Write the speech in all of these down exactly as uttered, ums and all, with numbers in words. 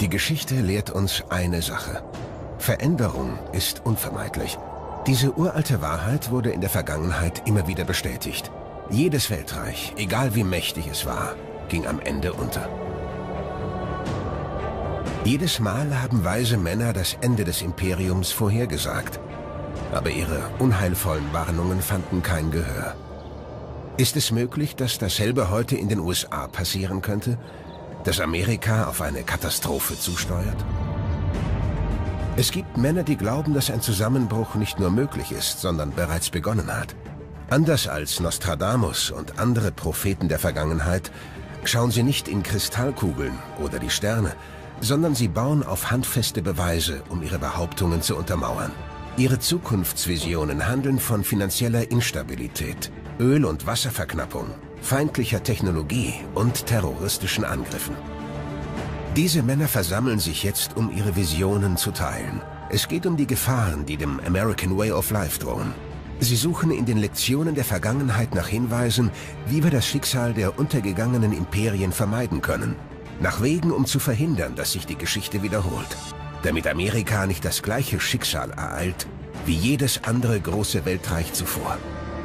Die Geschichte lehrt uns eine Sache. Veränderung ist unvermeidlich. Diese uralte Wahrheit wurde in der Vergangenheit immer wieder bestätigt. Jedes Weltreich, egal wie mächtig es war, ging am Ende unter. Jedes Mal haben weise Männer das Ende des Imperiums vorhergesagt. Aber ihre unheilvollen Warnungen fanden kein Gehör. Ist es möglich, dass dasselbe heute in den U S A passieren könnte? Dass Amerika auf eine Katastrophe zusteuert? Es gibt Männer, die glauben, dass ein Zusammenbruch nicht nur möglich ist, sondern bereits begonnen hat. Anders als Nostradamus und andere Propheten der Vergangenheit schauen sie nicht in Kristallkugeln oder die Sterne, sondern sie bauen auf handfeste Beweise, um ihre Behauptungen zu untermauern. Ihre Zukunftsvisionen handeln von finanzieller Instabilität, Öl- und Wasserverknappung, feindlicher Technologie und terroristischen Angriffen. Diese Männer versammeln sich jetzt, um ihre Visionen zu teilen. Es geht um die Gefahren, die dem American Way of Life drohen. Sie suchen in den Lektionen der Vergangenheit nach Hinweisen, wie wir das Schicksal der untergegangenen Imperien vermeiden können. Nach Wegen, um zu verhindern, dass sich die Geschichte wiederholt. Damit Amerika nicht das gleiche Schicksal ereilt, wie jedes andere große Weltreich zuvor.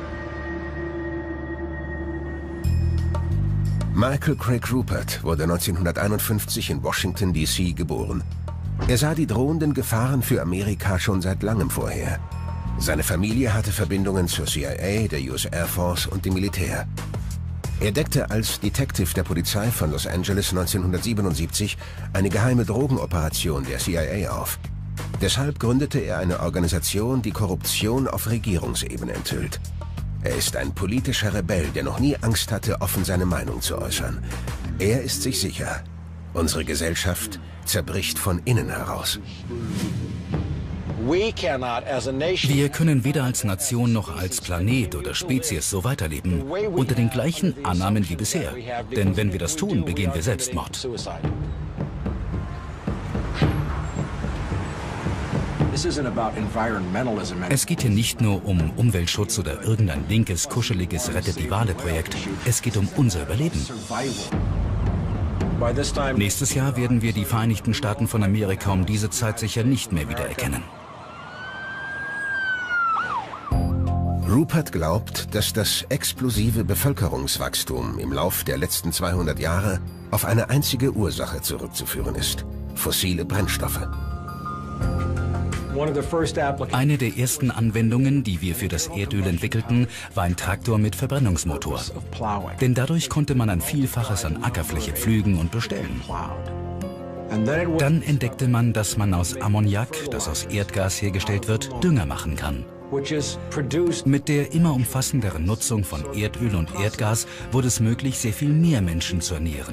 Michael Craig Ruppert wurde neunzehnhunderteinundfünfzig in Washington D C geboren. Er sah die drohenden Gefahren für Amerika schon seit langem vorher. Seine Familie hatte Verbindungen zur C I A, der U S Air Force und dem Militär. Er deckte als Detective der Polizei von Los Angeles neunzehnhundertsiebenundsiebzig eine geheime Drogenoperation der C I A auf. Deshalb gründete er eine Organisation, die Korruption auf Regierungsebene enthüllt. Er ist ein politischer Rebell, der noch nie Angst hatte, offen seine Meinung zu äußern. Er ist sich sicher, unsere Gesellschaft zerbricht von innen heraus. Wir können weder als Nation noch als Planet oder Spezies so weiterleben, unter den gleichen Annahmen wie bisher. Denn wenn wir das tun, begehen wir Selbstmord. Es geht hier nicht nur um Umweltschutz oder irgendein linkes, kuscheliges Rettet-die-Wale-Projekt. Es geht um unser Überleben. Nächstes Jahr werden wir die Vereinigten Staaten von Amerika um diese Zeit sicher nicht mehr wiedererkennen. Ruppert glaubt, dass das explosive Bevölkerungswachstum im Lauf der letzten zweihundert Jahre auf eine einzige Ursache zurückzuführen ist: fossile Brennstoffe. Eine der ersten Anwendungen, die wir für das Erdöl entwickelten, war ein Traktor mit Verbrennungsmotor. Denn dadurch konnte man ein Vielfaches an Ackerfläche pflügen und bestellen. Dann entdeckte man, dass man aus Ammoniak, das aus Erdgas hergestellt wird, Dünger machen kann. Mit der immer umfassenderen Nutzung von Erdöl und Erdgas wurde es möglich, sehr viel mehr Menschen zu ernähren.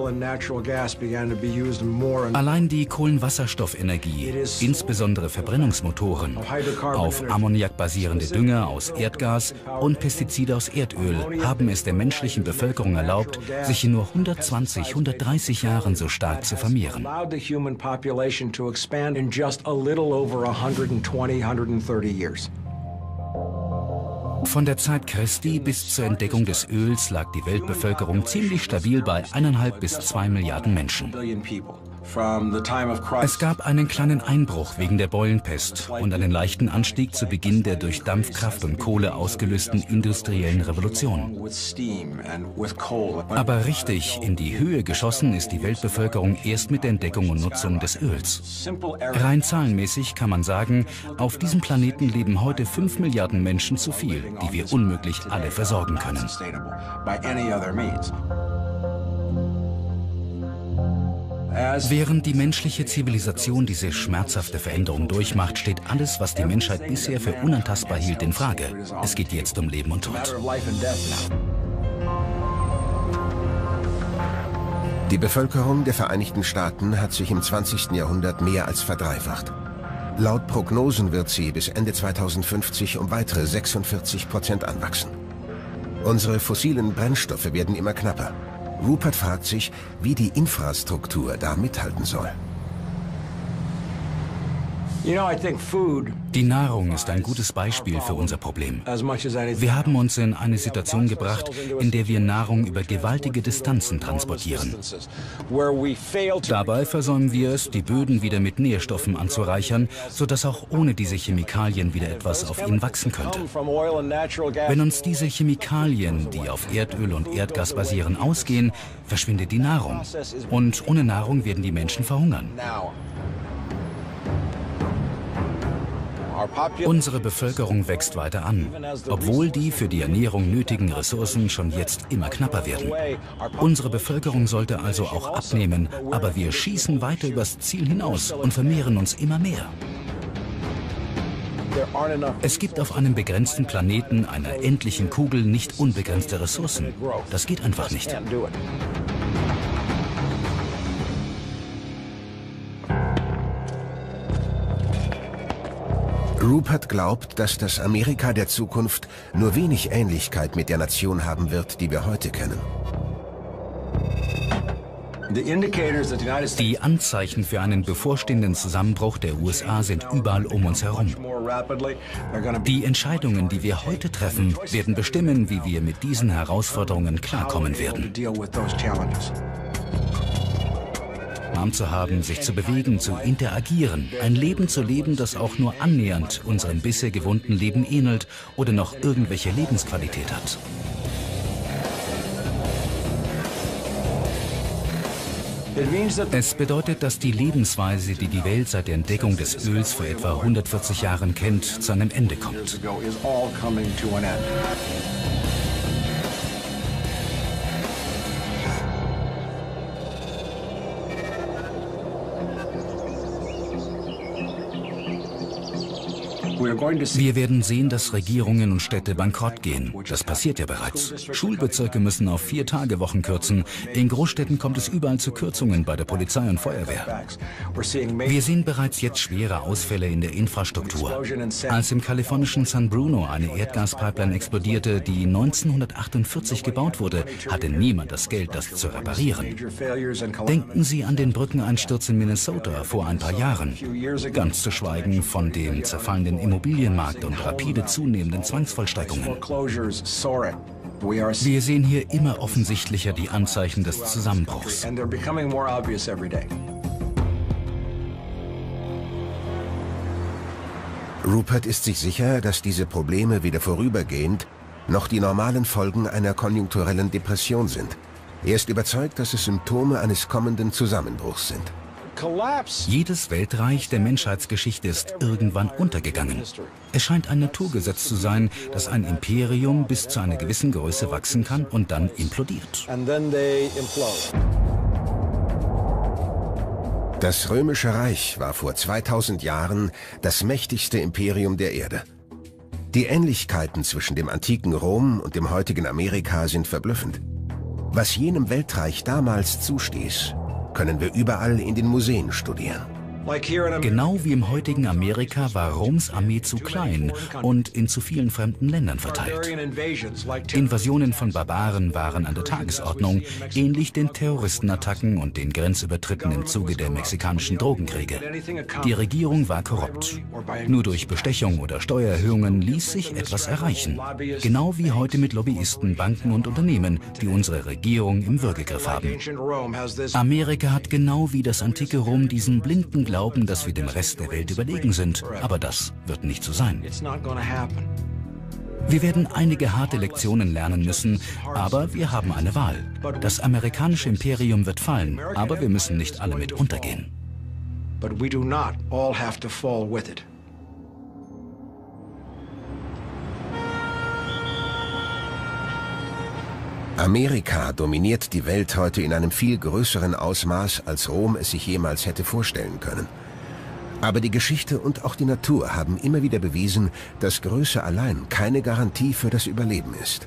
Allein die Kohlenwasserstoffenergie, insbesondere Verbrennungsmotoren, auf Ammoniak basierende Dünger aus Erdgas und Pestizide aus Erdöl haben es der menschlichen Bevölkerung erlaubt, sich in nur hundertzwanzig, hundertdreißig Jahren so stark zu vermehren. Von der Zeit Christi bis zur Entdeckung des Öls lag die Weltbevölkerung ziemlich stabil bei eineinhalb bis zwei Milliarden Menschen. Es gab einen kleinen Einbruch wegen der Beulenpest und einen leichten Anstieg zu Beginn der durch Dampfkraft und Kohle ausgelösten industriellen Revolution. Aber richtig in die Höhe geschossen ist die Weltbevölkerung erst mit der Entdeckung und Nutzung des Öls. Rein zahlenmäßig kann man sagen, auf diesem Planeten leben heute fünf Milliarden Menschen zu viel, die wir unmöglich alle versorgen können. Während die menschliche Zivilisation diese schmerzhafte Veränderung durchmacht, steht alles, was die Menschheit bisher für unantastbar hielt, in Frage. Es geht jetzt um Leben und Tod. Die Bevölkerung der Vereinigten Staaten hat sich im zwanzigsten Jahrhundert mehr als verdreifacht. Laut Prognosen wird sie bis Ende zweitausendfünfzig um weitere sechsundvierzig Prozent anwachsen. Unsere fossilen Brennstoffe werden immer knapper. Ruppert fragt sich, wie die Infrastruktur da mithalten soll. Die Nahrung ist ein gutes Beispiel für unser Problem. Wir haben uns in eine Situation gebracht, in der wir Nahrung über gewaltige Distanzen transportieren. Dabei versäumen wir es, die Böden wieder mit Nährstoffen anzureichern, sodass auch ohne diese Chemikalien wieder etwas auf ihnen wachsen könnte. Wenn uns diese Chemikalien, die auf Erdöl und Erdgas basieren, ausgehen, verschwindet die Nahrung. Und ohne Nahrung werden die Menschen verhungern. Unsere Bevölkerung wächst weiter an, obwohl die für die Ernährung nötigen Ressourcen schon jetzt immer knapper werden. Unsere Bevölkerung sollte also auch abnehmen, aber wir schießen weiter übers Ziel hinaus und vermehren uns immer mehr. Es gibt auf einem begrenzten Planeten, einer endlichen Kugel, nicht unbegrenzte Ressourcen. Das geht einfach nicht. Rupert glaubt, dass das Amerika der Zukunft nur wenig Ähnlichkeit mit der Nation haben wird, die wir heute kennen. Die Anzeichen für einen bevorstehenden Zusammenbruch der U S A sind überall um uns herum. Die Entscheidungen, die wir heute treffen, werden bestimmen, wie wir mit diesen Herausforderungen klarkommen werden. Arm zu haben, sich zu bewegen, zu interagieren, ein Leben zu leben, das auch nur annähernd unserem bisher gewohnten Leben ähnelt oder noch irgendwelche Lebensqualität hat. Es bedeutet, dass die Lebensweise, die die Welt seit der Entdeckung des Öls vor etwa hundertvierzig Jahren kennt, zu einem Ende kommt. Wir werden sehen, dass Regierungen und Städte bankrott gehen. Das passiert ja bereits. Schulbezirke müssen auf Vier-Tage-Wochen kürzen. In Großstädten kommt es überall zu Kürzungen bei der Polizei und Feuerwehr. Wir sehen bereits jetzt schwere Ausfälle in der Infrastruktur. Als im kalifornischen San Bruno eine Erdgaspipeline explodierte, die neunzehnhundertachtundvierzig gebaut wurde, hatte niemand das Geld, das zu reparieren. Denken Sie an den Brückeneinsturz in Minnesota vor ein paar Jahren. Ganz zu schweigen von dem zerfallenden Immobilienmarkt und rapide zunehmenden Zwangsvollstreckungen. Wir sehen hier immer offensichtlicher die Anzeichen des Zusammenbruchs. Rupert ist sich sicher, dass diese Probleme weder vorübergehend noch die normalen Folgen einer konjunkturellen Depression sind. Er ist überzeugt, dass es Symptome eines kommenden Zusammenbruchs sind. Jedes Weltreich der Menschheitsgeschichte ist irgendwann untergegangen. Es scheint ein Naturgesetz zu sein, dass ein Imperium bis zu einer gewissen Größe wachsen kann und dann implodiert. Das Römische Reich war vor zweitausend Jahren das mächtigste Imperium der Erde. Die Ähnlichkeiten zwischen dem antiken Rom und dem heutigen Amerika sind verblüffend. Was jenem Weltreich damals zustieß, können wir überall in den Museen studieren. Genau wie im heutigen Amerika war Roms Armee zu klein und in zu vielen fremden Ländern verteilt. Invasionen von Barbaren waren an der Tagesordnung, ähnlich den Terroristenattacken und den Grenzübertritten im Zuge der mexikanischen Drogenkriege. Die Regierung war korrupt. Nur durch Bestechung oder Steuererhöhungen ließ sich etwas erreichen. Genau wie heute mit Lobbyisten, Banken und Unternehmen, die unsere Regierung im Würgegriff haben. Amerika hat genau wie das antike Rom diesen blinden Glauben, dass wir dem Rest der Welt überlegen sind. Aber das wird nicht so sein. Wir werden einige harte Lektionen lernen müssen, aber wir haben eine Wahl. Das amerikanische Imperium wird fallen, aber wir müssen nicht alle mit untergehen. Amerika dominiert die Welt heute in einem viel größeren Ausmaß, als Rom es sich jemals hätte vorstellen können. Aber die Geschichte und auch die Natur haben immer wieder bewiesen, dass Größe allein keine Garantie für das Überleben ist.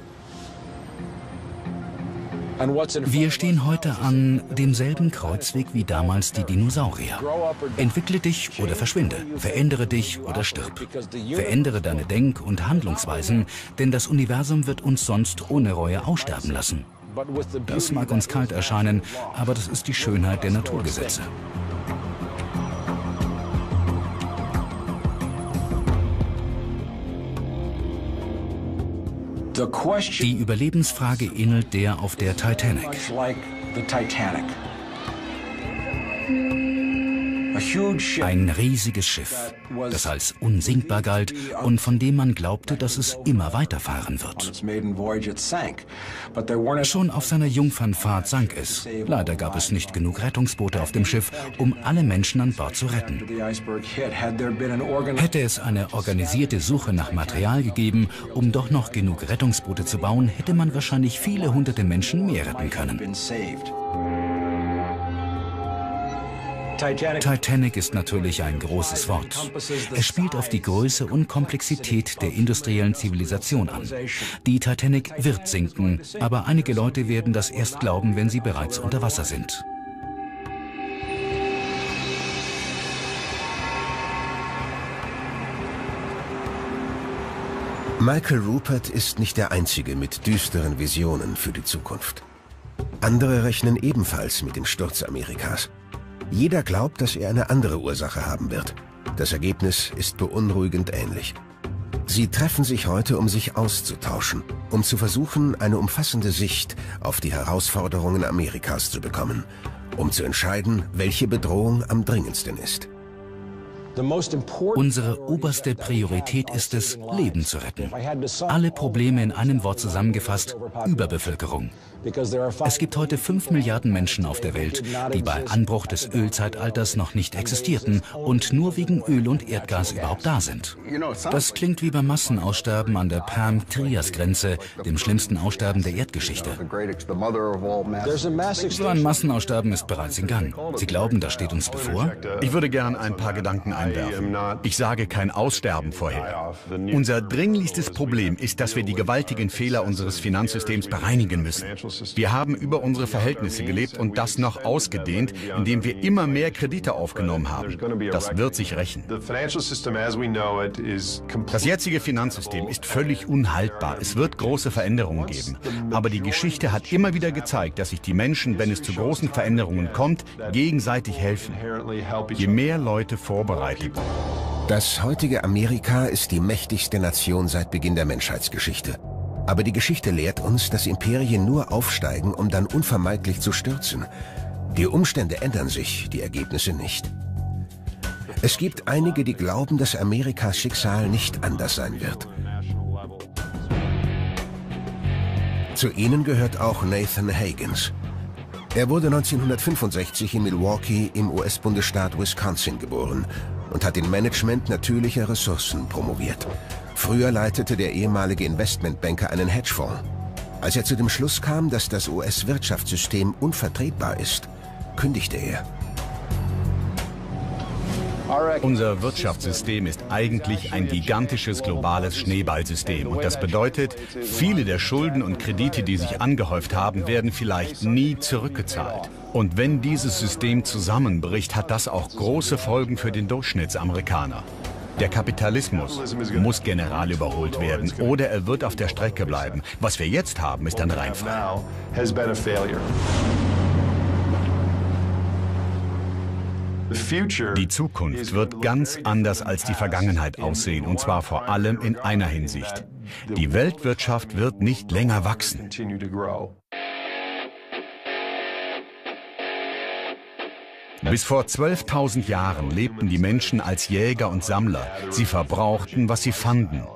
Wir stehen heute an demselben Kreuzweg wie damals die Dinosaurier. Entwickle dich oder verschwinde, verändere dich oder stirb. Verändere deine Denk- und Handlungsweisen, denn das Universum wird uns sonst ohne Reue aussterben lassen. Das mag uns kalt erscheinen, aber das ist die Schönheit der Naturgesetze. Die Überlebensfrage ähnelt der auf der Titanic. Ein riesiges Schiff, das als unsinkbar galt und von dem man glaubte, dass es immer weiterfahren wird. Schon auf seiner Jungfernfahrt sank es. Leider gab es nicht genug Rettungsboote auf dem Schiff, um alle Menschen an Bord zu retten. Hätte es eine organisierte Suche nach Material gegeben, um doch noch genug Rettungsboote zu bauen, hätte man wahrscheinlich viele hunderte Menschen mehr retten können. Titanic ist natürlich ein großes Wort. Es spielt auf die Größe und Komplexität der industriellen Zivilisation an. Die Titanic wird sinken, aber einige Leute werden das erst glauben, wenn sie bereits unter Wasser sind. Michael Ruppert ist nicht der Einzige mit düsteren Visionen für die Zukunft. Andere rechnen ebenfalls mit dem Sturz Amerikas. Jeder glaubt, dass er eine andere Ursache haben wird. Das Ergebnis ist beunruhigend ähnlich. Sie treffen sich heute, um sich auszutauschen, um zu versuchen, eine umfassende Sicht auf die Herausforderungen Amerikas zu bekommen, um zu entscheiden, welche Bedrohung am dringendsten ist. Unsere oberste Priorität ist es, Leben zu retten. Alle Probleme in einem Wort zusammengefasst: Überbevölkerung. Es gibt heute fünf Milliarden Menschen auf der Welt, die bei Anbruch des Ölzeitalters noch nicht existierten und nur wegen Öl und Erdgas überhaupt da sind. Das klingt wie beim Massenaussterben an der Perm-Trias-Grenze, dem schlimmsten Aussterben der Erdgeschichte. So ein Massenaussterben ist bereits in Gang. Sie glauben, das steht uns bevor? Ich würde gern ein paar Gedanken einwerfen. Ich sage kein Aussterben vorher. Unser dringlichstes Problem ist, dass wir die gewaltigen Fehler unseres Finanzsystems bereinigen müssen. Wir haben über unsere Verhältnisse gelebt und das noch ausgedehnt, indem wir immer mehr Kredite aufgenommen haben. Das wird sich rächen. Das jetzige Finanzsystem ist völlig unhaltbar. Es wird große Veränderungen geben. Aber die Geschichte hat immer wieder gezeigt, dass sich die Menschen, wenn es zu großen Veränderungen kommt, gegenseitig helfen. Je mehr Leute vorbereitet. Das heutige Amerika ist die mächtigste Nation seit Beginn der Menschheitsgeschichte. Aber die Geschichte lehrt uns, dass Imperien nur aufsteigen, um dann unvermeidlich zu stürzen. Die Umstände ändern sich, die Ergebnisse nicht. Es gibt einige, die glauben, dass Amerikas Schicksal nicht anders sein wird. Zu ihnen gehört auch Nathan Higgins. Er wurde neunzehnhundertfünfundsechzig in Milwaukee im U S-Bundesstaat Wisconsin geboren und hat in Management natürlicher Ressourcen promoviert. Früher leitete der ehemalige Investmentbanker einen Hedgefonds. Als er zu dem Schluss kam, dass das U S-Wirtschaftssystem unvertretbar ist, kündigte er. Unser Wirtschaftssystem ist eigentlich ein gigantisches globales Schneeballsystem. Und das bedeutet, viele der Schulden und Kredite, die sich angehäuft haben, werden vielleicht nie zurückgezahlt. Und wenn dieses System zusammenbricht, hat das auch große Folgen für den Durchschnittsamerikaner. Der Kapitalismus muss general überholt werden oder er wird auf der Strecke bleiben. Was wir jetzt haben, ist ein Reinfall. Die Zukunft wird ganz anders als die Vergangenheit aussehen, und zwar vor allem in einer Hinsicht. Die Weltwirtschaft wird nicht länger wachsen. Bis vor zwölftausend Jahren lebten die Menschen als Jäger und Sammler. Sie verbrauchten, was sie fanden.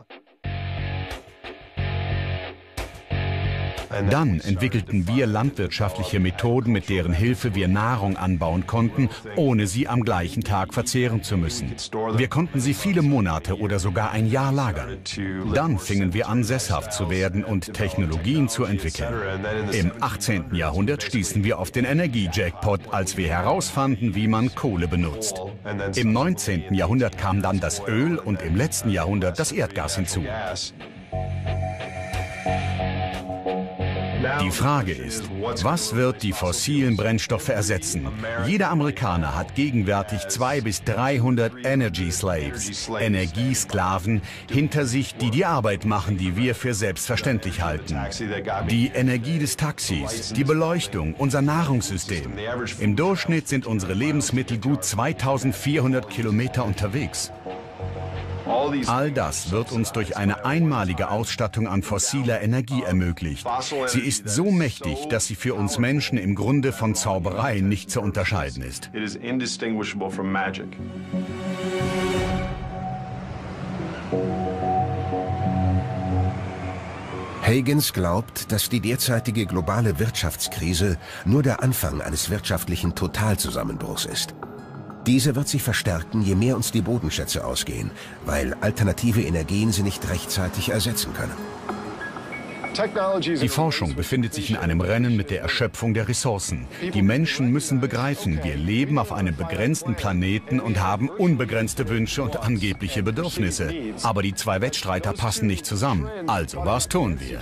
Dann entwickelten wir landwirtschaftliche Methoden, mit deren Hilfe wir Nahrung anbauen konnten, ohne sie am gleichen Tag verzehren zu müssen. Wir konnten sie viele Monate oder sogar ein Jahr lagern. Dann fingen wir an, sesshaft zu werden und Technologien zu entwickeln. Im achtzehnten Jahrhundert stießen wir auf den Energie-Jackpot, als wir herausfanden, wie man Kohle benutzt. Im neunzehnten Jahrhundert kam dann das Öl und im letzten Jahrhundert das Erdgas hinzu. Die Frage ist, was wird die fossilen Brennstoffe ersetzen? Jeder Amerikaner hat gegenwärtig zweihundert bis dreihundert Energy Slaves, Energiesklaven, hinter sich, die die Arbeit machen, die wir für selbstverständlich halten. Die Energie des Taxis, die Beleuchtung, unser Nahrungssystem. Im Durchschnitt sind unsere Lebensmittel gut zweitausendvierhundert Kilometer unterwegs. All das wird uns durch eine einmalige Ausstattung an fossiler Energie ermöglicht. Sie ist so mächtig, dass sie für uns Menschen im Grunde von Zauberei nicht zu unterscheiden ist. Huygens glaubt, dass die derzeitige globale Wirtschaftskrise nur der Anfang eines wirtschaftlichen Totalzusammenbruchs ist. Diese wird sich verstärken, je mehr uns die Bodenschätze ausgehen, weil alternative Energien sie nicht rechtzeitig ersetzen können. Die Forschung befindet sich in einem Rennen mit der Erschöpfung der Ressourcen. Die Menschen müssen begreifen, wir leben auf einem begrenzten Planeten und haben unbegrenzte Wünsche und angebliche Bedürfnisse. Aber die zwei Wettstreiter passen nicht zusammen. Also, was tun wir?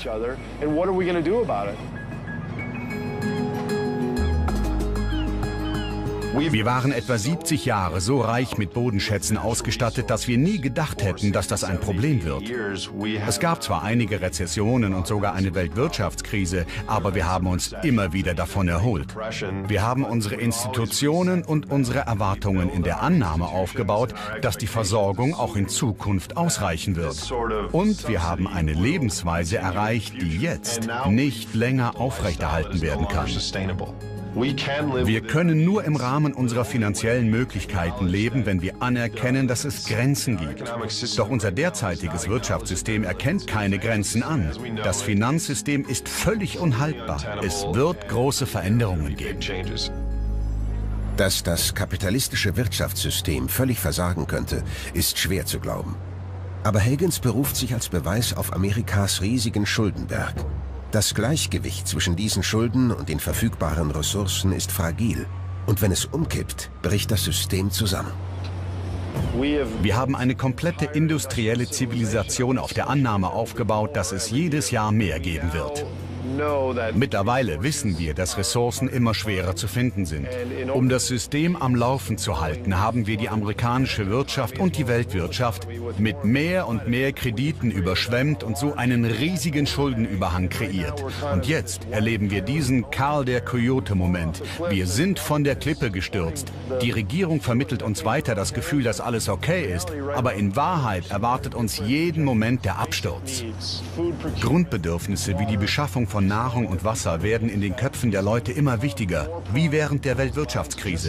Wir waren etwa siebzig Jahre so reich mit Bodenschätzen ausgestattet, dass wir nie gedacht hätten, dass das ein Problem wird. Es gab zwar einige Rezessionen und sogar eine Weltwirtschaftskrise, aber wir haben uns immer wieder davon erholt. Wir haben unsere Institutionen und unsere Erwartungen in der Annahme aufgebaut, dass die Versorgung auch in Zukunft ausreichen wird. Und wir haben eine Lebensweise erreicht, die jetzt nicht länger aufrechterhalten werden kann. Wir können nur im Rahmen unserer finanziellen Möglichkeiten leben, wenn wir anerkennen, dass es Grenzen gibt. Doch unser derzeitiges Wirtschaftssystem erkennt keine Grenzen an. Das Finanzsystem ist völlig unhaltbar. Es wird große Veränderungen geben. Dass das kapitalistische Wirtschaftssystem völlig versagen könnte, ist schwer zu glauben. Aber Huygens beruft sich als Beweis auf Amerikas riesigen Schuldenberg. Das Gleichgewicht zwischen diesen Schulden und den verfügbaren Ressourcen ist fragil. Und wenn es umkippt, bricht das System zusammen. Wir haben eine komplette industrielle Zivilisation auf der Annahme aufgebaut, dass es jedes Jahr mehr geben wird. Mittlerweile wissen wir, dass Ressourcen immer schwerer zu finden sind. Um das System am Laufen zu halten, haben wir die amerikanische Wirtschaft und die Weltwirtschaft mit mehr und mehr Krediten überschwemmt und so einen riesigen Schuldenüberhang kreiert. Und jetzt erleben wir diesen Karl der Coyote-Moment. Wir sind von der Klippe gestürzt. Die Regierung vermittelt uns weiter das Gefühl, dass alles okay ist, aber in Wahrheit erwartet uns jeden Moment der Absturz. Grundbedürfnisse wie die Beschaffung von Nahrung und Wasser werden in den Köpfen der Leute immer wichtiger, wie während der Weltwirtschaftskrise.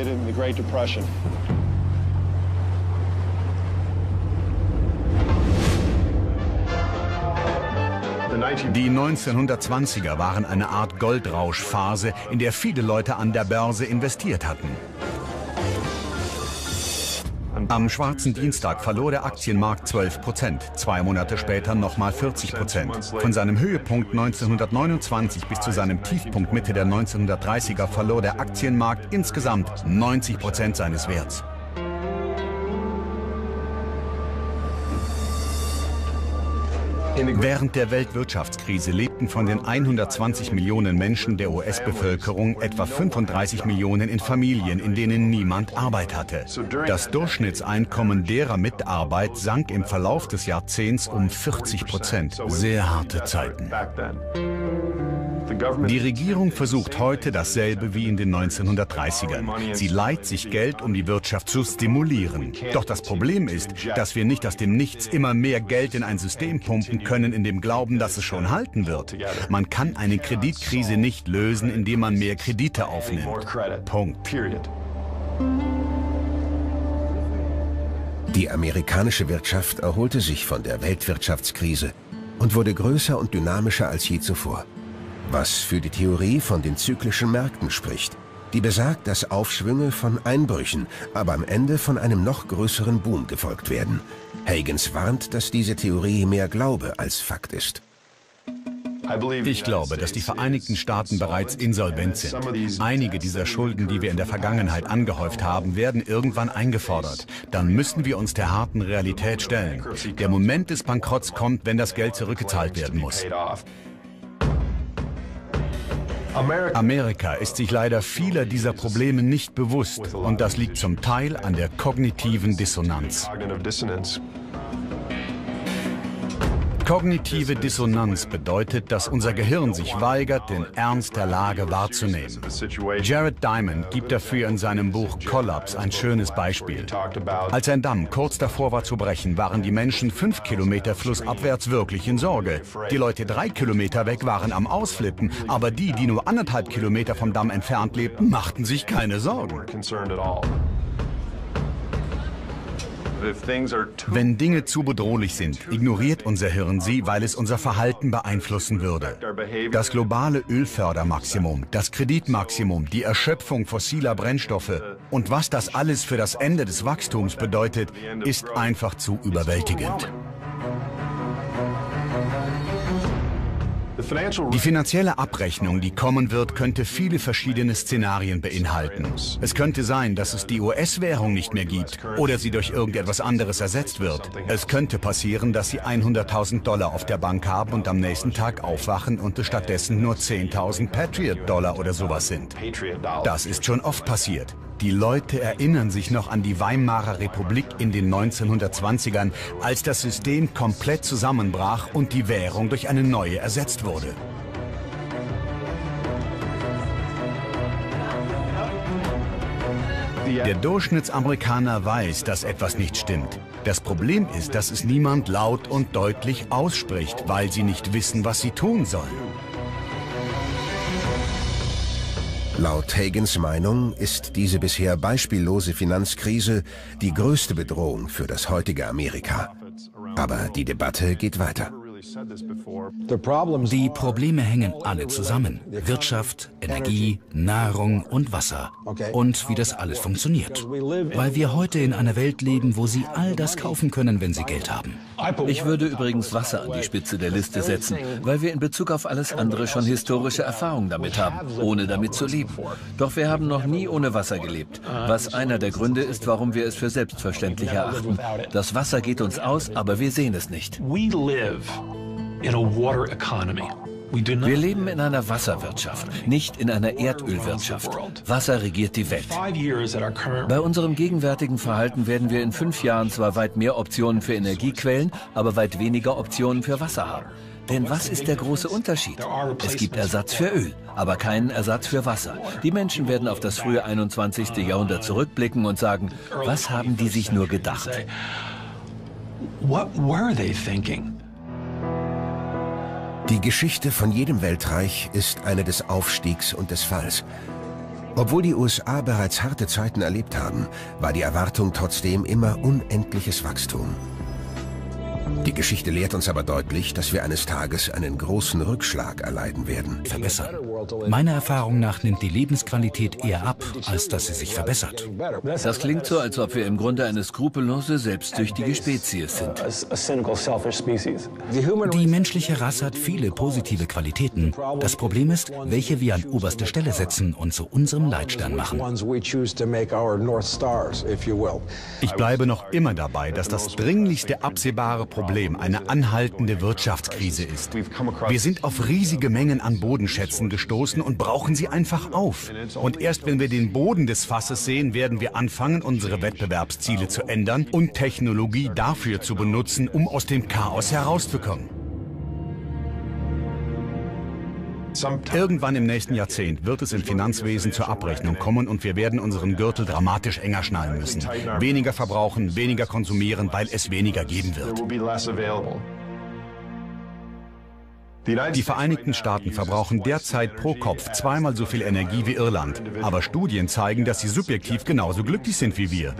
Die neunzehnhundertzwanziger waren eine Art Goldrauschphase, in der viele Leute an der Börse investiert hatten. Am schwarzen Dienstag verlor der Aktienmarkt zwölf Prozent, zwei Monate später nochmal vierzig Prozent. Von seinem Höhepunkt neunzehnhundertneunundzwanzig bis zu seinem Tiefpunkt Mitte der neunzehnhundertdreißiger verlor der Aktienmarkt insgesamt neunzig Prozent seines Werts. Während der Weltwirtschaftskrise lebten von den hundertzwanzig Millionen Menschen der U S-Bevölkerung etwa fünfunddreißig Millionen in Familien, in denen niemand Arbeit hatte. Das Durchschnittseinkommen derer mit Arbeit sank im Verlauf des Jahrzehnts um vierzig Prozent. Sehr harte Zeiten. Die Regierung versucht heute dasselbe wie in den neunzehnhundertdreißigern. Sie leiht sich Geld, um die Wirtschaft zu stimulieren. Doch das Problem ist, dass wir nicht aus dem Nichts immer mehr Geld in ein System pumpen können, in dem Glauben, dass es schon halten wird. Man kann eine Kreditkrise nicht lösen, indem man mehr Kredite aufnimmt. Punkt. Die amerikanische Wirtschaft erholte sich von der Weltwirtschaftskrise und wurde größer und dynamischer als je zuvor. Was für die Theorie von den zyklischen Märkten spricht, die besagt, dass Aufschwünge von Einbrüchen, aber am Ende von einem noch größeren Boom gefolgt werden. Huygens warnt, dass diese Theorie mehr Glaube als Fakt ist. Ich glaube, dass die Vereinigten Staaten bereits insolvent sind. Einige dieser Schulden, die wir in der Vergangenheit angehäuft haben, werden irgendwann eingefordert. Dann müssen wir uns der harten Realität stellen. Der Moment des Bankrotts kommt, wenn das Geld zurückgezahlt werden muss. Amerika ist sich leider vieler dieser Probleme nicht bewusst und das liegt zum Teil an der kognitiven Dissonanz. Kognitive Dissonanz bedeutet, dass unser Gehirn sich weigert, den Ernst der Lage wahrzunehmen. Jared Diamond gibt dafür in seinem Buch Collapse ein schönes Beispiel. Als ein Damm kurz davor war zu brechen, waren die Menschen fünf Kilometer flussabwärts wirklich in Sorge. Die Leute drei Kilometer weg waren am Ausflippen, aber die, die nur anderthalb Kilometer vom Damm entfernt lebten, machten sich keine Sorgen. Wenn Dinge zu bedrohlich sind, ignoriert unser Hirn sie, weil es unser Verhalten beeinflussen würde. Das globale Ölfördermaximum, das Kreditmaximum, die Erschöpfung fossiler Brennstoffe und was das alles für das Ende des Wachstums bedeutet, ist einfach zu überwältigend. Die finanzielle Abrechnung, die kommen wird, könnte viele verschiedene Szenarien beinhalten. Es könnte sein, dass es die U S-Währung nicht mehr gibt oder sie durch irgendetwas anderes ersetzt wird. Es könnte passieren, dass Sie hunderttausend Dollar auf der Bank haben und am nächsten Tag aufwachen und es stattdessen nur zehntausend Patriot-Dollar oder sowas sind. Das ist schon oft passiert. Die Leute erinnern sich noch an die Weimarer Republik in den neunzehnhundertzwanzigern, als das System komplett zusammenbrach und die Währung durch eine neue ersetzt wurde. Der Durchschnittsamerikaner weiß, dass etwas nicht stimmt. Das Problem ist, dass es niemand laut und deutlich ausspricht, weil sie nicht wissen, was sie tun sollen. Laut Hagans Meinung ist diese bisher beispiellose Finanzkrise die größte Bedrohung für das heutige Amerika. Aber die Debatte geht weiter. Die Probleme hängen alle zusammen. Wirtschaft, Energie, Nahrung und Wasser. Und wie das alles funktioniert. Weil wir heute in einer Welt leben, wo Sie all das kaufen können, wenn Sie Geld haben. Ich würde übrigens Wasser an die Spitze der Liste setzen, weil wir in Bezug auf alles andere schon historische Erfahrungen damit haben, ohne damit zu leben. Doch wir haben noch nie ohne Wasser gelebt, was einer der Gründe ist, warum wir es für selbstverständlich erachten. Das Wasser geht uns aus, aber wir sehen es nicht. Wir leben in einer Wasserwirtschaft, nicht in einer Erdölwirtschaft. Wasser regiert die Welt. Bei unserem gegenwärtigen Verhalten werden wir in fünf Jahren zwar weit mehr Optionen für Energiequellen, aber weit weniger Optionen für Wasser haben. Denn was ist der große Unterschied? Es gibt Ersatz für Öl, aber keinen Ersatz für Wasser. Die Menschen werden auf das frühe einundzwanzigste Jahrhundert zurückblicken und sagen, was haben die sich nur gedacht? Die Geschichte von jedem Weltreich ist eine des Aufstiegs und des Falls. Obwohl die U S A bereits harte Zeiten erlebt haben, war die Erwartung trotzdem immer unendliches Wachstum. Die Geschichte lehrt uns aber deutlich, dass wir eines Tages einen großen Rückschlag erleiden werden. Verbessern. Meiner Erfahrung nach nimmt die Lebensqualität eher ab, als dass sie sich verbessert. Das klingt so, als ob wir im Grunde eine skrupellose, selbstsüchtige Spezies sind. Die menschliche Rasse hat viele positive Qualitäten. Das Problem ist, welche wir an oberste Stelle setzen und zu unserem Leitstern machen. Ich bleibe noch immer dabei, dass das dringlichste absehbare Problem eine anhaltende Wirtschaftskrise ist. Wir sind auf riesige Mengen an Bodenschätzen gestoßen und brauchen sie einfach auf. Und erst wenn wir den Boden des Fasses sehen, werden wir anfangen, unsere Wettbewerbsziele zu ändern und Technologie dafür zu benutzen, um aus dem Chaos herauszukommen. Irgendwann im nächsten Jahrzehnt wird es im Finanzwesen zur Abrechnung kommen und wir werden unseren Gürtel dramatisch enger schnallen müssen. Weniger verbrauchen, weniger konsumieren, weil es weniger geben wird. Die Vereinigten Staaten verbrauchen derzeit pro Kopf zweimal so viel Energie wie Irland. Aber Studien zeigen, dass sie subjektiv genauso glücklich sind wie wir.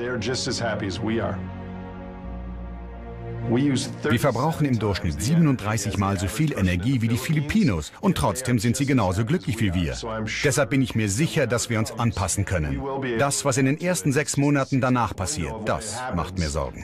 Wir verbrauchen im Durchschnitt siebenunddreißig Mal so viel Energie wie die Filipinos und trotzdem sind sie genauso glücklich wie wir. Deshalb bin ich mir sicher, dass wir uns anpassen können. Das, was in den ersten sechs Monaten danach passiert, das macht mir Sorgen.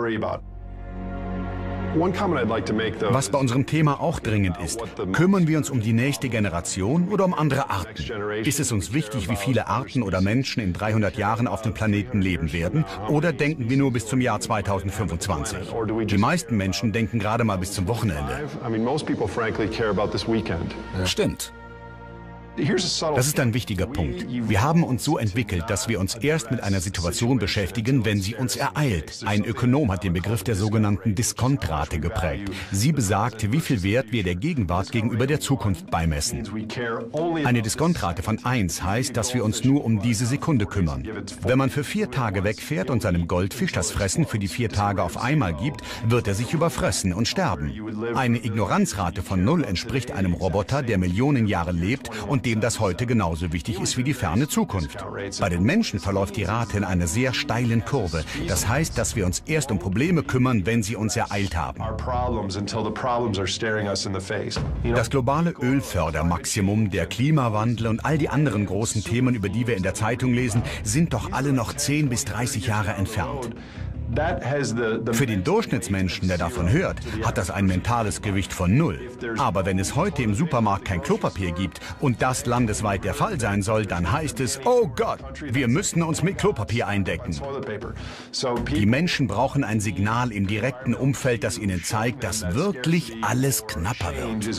Was bei unserem Thema auch dringend ist, kümmern wir uns um die nächste Generation oder um andere Arten? Ist es uns wichtig, wie viele Arten oder Menschen in dreihundert Jahren auf dem Planeten leben werden? Oder denken wir nur bis zum Jahr zweitausendfünfundzwanzig? Die meisten Menschen denken gerade mal bis zum Wochenende. Stimmt. Das ist ein wichtiger Punkt. Wir haben uns so entwickelt, dass wir uns erst mit einer Situation beschäftigen, wenn sie uns ereilt. Ein Ökonom hat den Begriff der sogenannten Diskontrate geprägt. Sie besagt, wie viel Wert wir der Gegenwart gegenüber der Zukunft beimessen. Eine Diskontrate von eins heißt, dass wir uns nur um diese Sekunde kümmern. Wenn man für vier Tage wegfährt und seinem Goldfisch das Fressen für die vier Tage auf einmal gibt, wird er sich überfressen und sterben. Eine Ignoranzrate von null entspricht einem Roboter, der Millionen Jahre lebt und dem das heute genauso wichtig ist wie die ferne Zukunft. Bei den Menschen verläuft die Rate in einer sehr steilen Kurve. Das heißt, dass wir uns erst um Probleme kümmern, wenn sie uns ereilt haben. Das globale Ölfördermaximum, der Klimawandel und all die anderen großen Themen, über die wir in der Zeitung lesen, sind doch alle noch zehn bis dreißig Jahre entfernt. Für den Durchschnittsmenschen, der davon hört, hat das ein mentales Gewicht von null. Aber wenn es heute im Supermarkt kein Klopapier gibt und das landesweit der Fall sein soll, dann heißt es, oh Gott, wir müssen uns mit Klopapier eindecken. Die Menschen brauchen ein Signal im direkten Umfeld, das ihnen zeigt, dass wirklich alles knapper wird.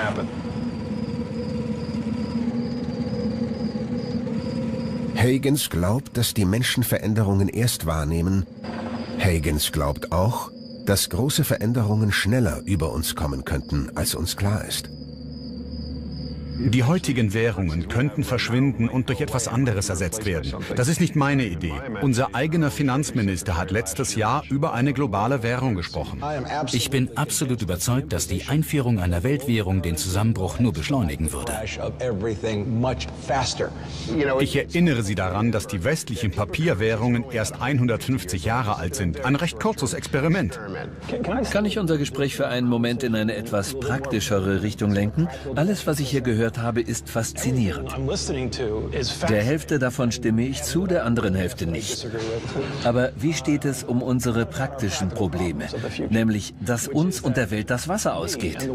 Huygens glaubt, dass die Menschen Veränderungen erst wahrnehmen. Huygens glaubt auch, dass große Veränderungen schneller über uns kommen könnten, als uns klar ist. Die heutigen Währungen könnten verschwinden und durch etwas anderes ersetzt werden. Das ist nicht meine Idee. Unser eigener Finanzminister hat letztes Jahr über eine globale Währung gesprochen. Ich bin absolut überzeugt, dass die Einführung einer Weltwährung den Zusammenbruch nur beschleunigen würde. Ich erinnere Sie daran, dass die westlichen Papierwährungen erst hundertfünfzig Jahre alt sind. Ein recht kurzes Experiment. Kann ich unser Gespräch für einen Moment in eine etwas praktischere Richtung lenken? Alles, was ich hier gehört habe, ist faszinierend. Der Hälfte davon stimme ich zu, der anderen Hälfte nicht. Aber wie steht es um unsere praktischen Probleme? Nämlich, dass uns und der Welt das Wasser ausgeht.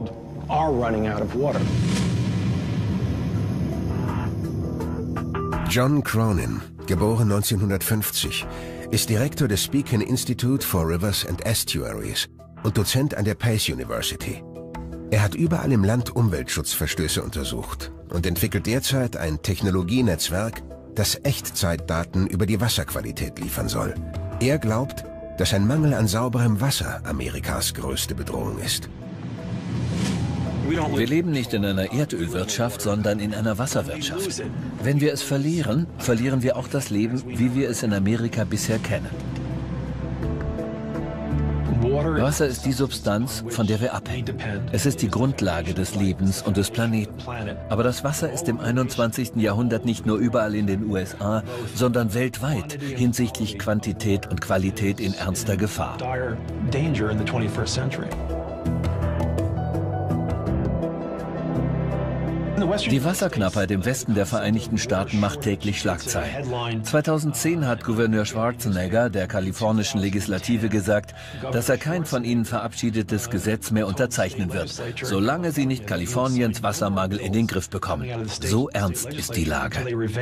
John Cronin, geboren neunzehnhundertfünfzig, ist Direktor des Beacon Institute for Rivers and Estuaries und Dozent an der Pace University. Er hat überall im Land Umweltschutzverstöße untersucht und entwickelt derzeit ein Technologienetzwerk, das Echtzeitdaten über die Wasserqualität liefern soll. Er glaubt, dass ein Mangel an sauberem Wasser Amerikas größte Bedrohung ist. Wir leben nicht in einer Erdölwirtschaft, sondern in einer Wasserwirtschaft. Wenn wir es verlieren, verlieren wir auch das Leben, wie wir es in Amerika bisher kennen. Wasser ist die Substanz, von der wir abhängen. Es ist die Grundlage des Lebens und des Planeten. Aber das Wasser ist im einundzwanzigsten Jahrhundert nicht nur überall in den U S A, sondern weltweit hinsichtlich Quantität und Qualität in ernster Gefahr. Die Wasserknappheit im Westen der Vereinigten Staaten macht täglich Schlagzeilen. zweitausendzehn hat Gouverneur Schwarzenegger der kalifornischen Legislative gesagt, dass er kein von ihnen verabschiedetes Gesetz mehr unterzeichnen wird, solange sie nicht Kaliforniens Wassermangel in den Griff bekommen. So ernst ist die Lage.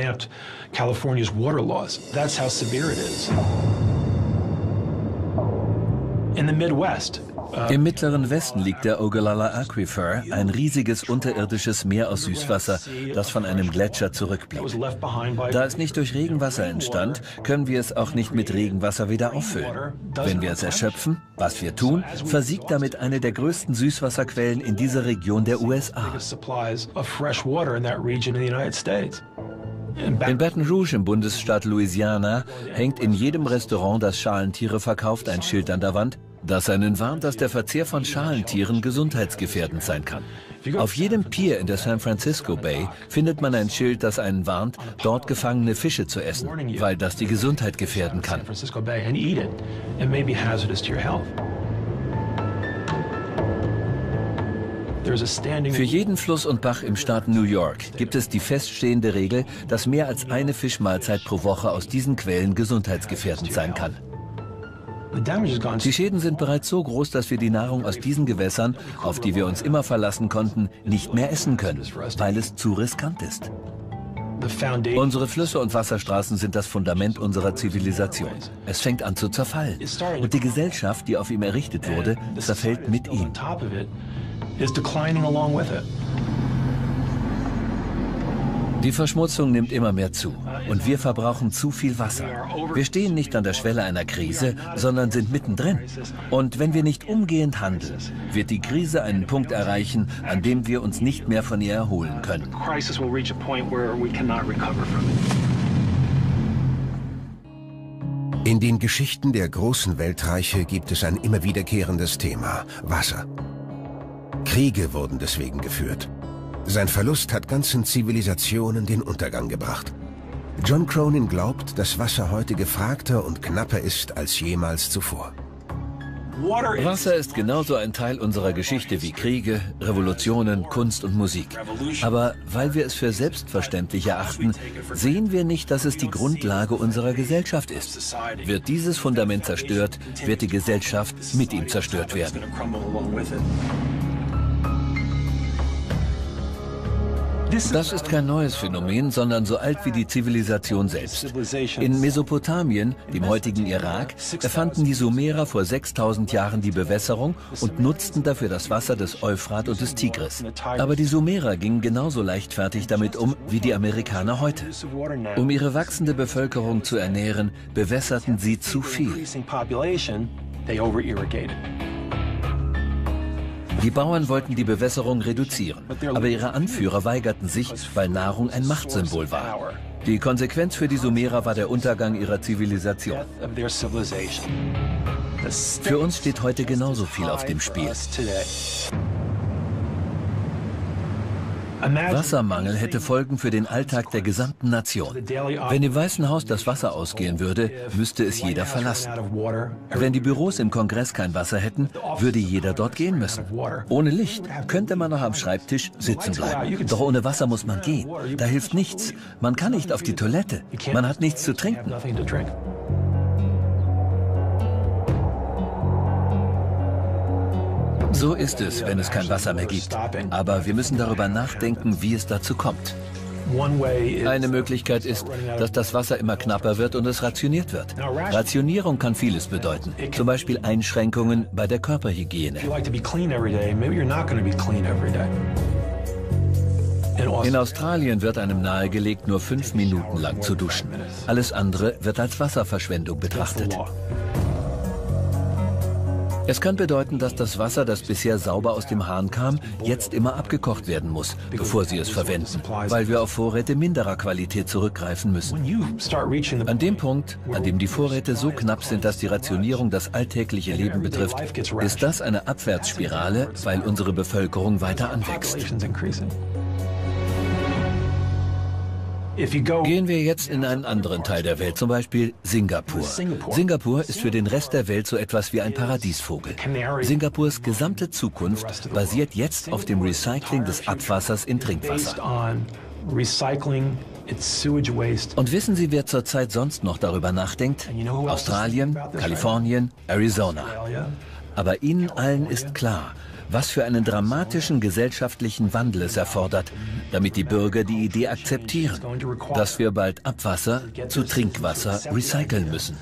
Im mittleren Westen liegt der Ogallala Aquifer, ein riesiges unterirdisches Meer aus Süßwasser, das von einem Gletscher zurückblieb. Da es nicht durch Regenwasser entstand, können wir es auch nicht mit Regenwasser wieder auffüllen. Wenn wir es erschöpfen, was wir tun, versiegt damit eine der größten Süßwasserquellen in dieser Region der U S A. In Baton Rouge im Bundesstaat Louisiana hängt in jedem Restaurant, das Schalentiere verkauft, ein Schild an der Wand, das einen warnt, dass der Verzehr von Schalentieren gesundheitsgefährdend sein kann. Auf jedem Pier in der San Francisco Bay findet man ein Schild, das einen warnt, dort gefangene Fische zu essen, weil das die Gesundheit gefährden kann. Für jeden Fluss und Bach im Staat New York gibt es die feststehende Regel, dass mehr als eine Fischmahlzeit pro Woche aus diesen Quellen gesundheitsgefährdend sein kann. Die Schäden sind bereits so groß, dass wir die Nahrung aus diesen Gewässern, auf die wir uns immer verlassen konnten, nicht mehr essen können, weil es zu riskant ist. Unsere Flüsse und Wasserstraßen sind das Fundament unserer Zivilisation. Es fängt an zu zerfallen. Und die Gesellschaft, die auf ihm errichtet wurde, zerfällt mit ihm. Die Verschmutzung nimmt immer mehr zu und wir verbrauchen zu viel Wasser. Wir stehen nicht an der Schwelle einer Krise, sondern sind mittendrin. Und wenn wir nicht umgehend handeln, wird die Krise einen Punkt erreichen, an dem wir uns nicht mehr von ihr erholen können. In den Geschichten der großen Weltreiche gibt es ein immer wiederkehrendes Thema: Wasser. Kriege wurden deswegen geführt. Sein Verlust hat ganzen Zivilisationen den Untergang gebracht. John Cronin glaubt, dass Wasser heute gefragter und knapper ist als jemals zuvor. Wasser ist genauso ein Teil unserer Geschichte wie Kriege, Revolutionen, Kunst und Musik. Aber weil wir es für selbstverständlich erachten, sehen wir nicht, dass es die Grundlage unserer Gesellschaft ist. Wird dieses Fundament zerstört, wird die Gesellschaft mit ihm zerstört werden. Das ist kein neues Phänomen, sondern so alt wie die Zivilisation selbst. In Mesopotamien, dem heutigen Irak, erfanden die Sumerer vor sechstausend Jahren die Bewässerung und nutzten dafür das Wasser des Euphrat und des Tigris. Aber die Sumerer gingen genauso leichtfertig damit um wie die Amerikaner heute. Um ihre wachsende Bevölkerung zu ernähren, bewässerten sie zu viel. Die Bauern wollten die Bewässerung reduzieren, aber ihre Anführer weigerten sich, weil Nahrung ein Machtsymbol war. Die Konsequenz für die Sumerer war der Untergang ihrer Zivilisation. Für uns steht heute genauso viel auf dem Spiel. Wassermangel hätte Folgen für den Alltag der gesamten Nation. Wenn im Weißen Haus das Wasser ausgehen würde, müsste es jeder verlassen. Wenn die Büros im Kongress kein Wasser hätten, würde jeder dort gehen müssen. Ohne Licht könnte man noch am Schreibtisch sitzen bleiben. Doch ohne Wasser muss man gehen. Da hilft nichts. Man kann nicht auf die Toilette. Man hat nichts zu trinken. So ist es, wenn es kein Wasser mehr gibt. Aber wir müssen darüber nachdenken, wie es dazu kommt. Eine Möglichkeit ist, dass das Wasser immer knapper wird und es rationiert wird. Rationierung kann vieles bedeuten, zum Beispiel Einschränkungen bei der Körperhygiene. In Australien wird einem nahegelegt, nur fünf Minuten lang zu duschen. Alles andere wird als Wasserverschwendung betrachtet. Es kann bedeuten, dass das Wasser, das bisher sauber aus dem Hahn kam, jetzt immer abgekocht werden muss, bevor Sie es verwenden, weil wir auf Vorräte minderer Qualität zurückgreifen müssen. An dem Punkt, an dem die Vorräte so knapp sind, dass die Rationierung das alltägliche Leben betrifft, ist das eine Abwärtsspirale, weil unsere Bevölkerung weiter anwächst. Gehen wir jetzt in einen anderen Teil der Welt, zum Beispiel Singapur. Singapur ist für den Rest der Welt so etwas wie ein Paradiesvogel. Singapurs gesamte Zukunft basiert jetzt auf dem Recycling des Abwassers in Trinkwasser. Und wissen Sie, wer zurzeit sonst noch darüber nachdenkt? Australien, Kalifornien, Arizona. Aber Ihnen allen ist klar, was für einen dramatischen gesellschaftlichen Wandel es erfordert, damit die Bürger die Idee akzeptieren, dass wir bald Abwasser zu Trinkwasser recyceln müssen.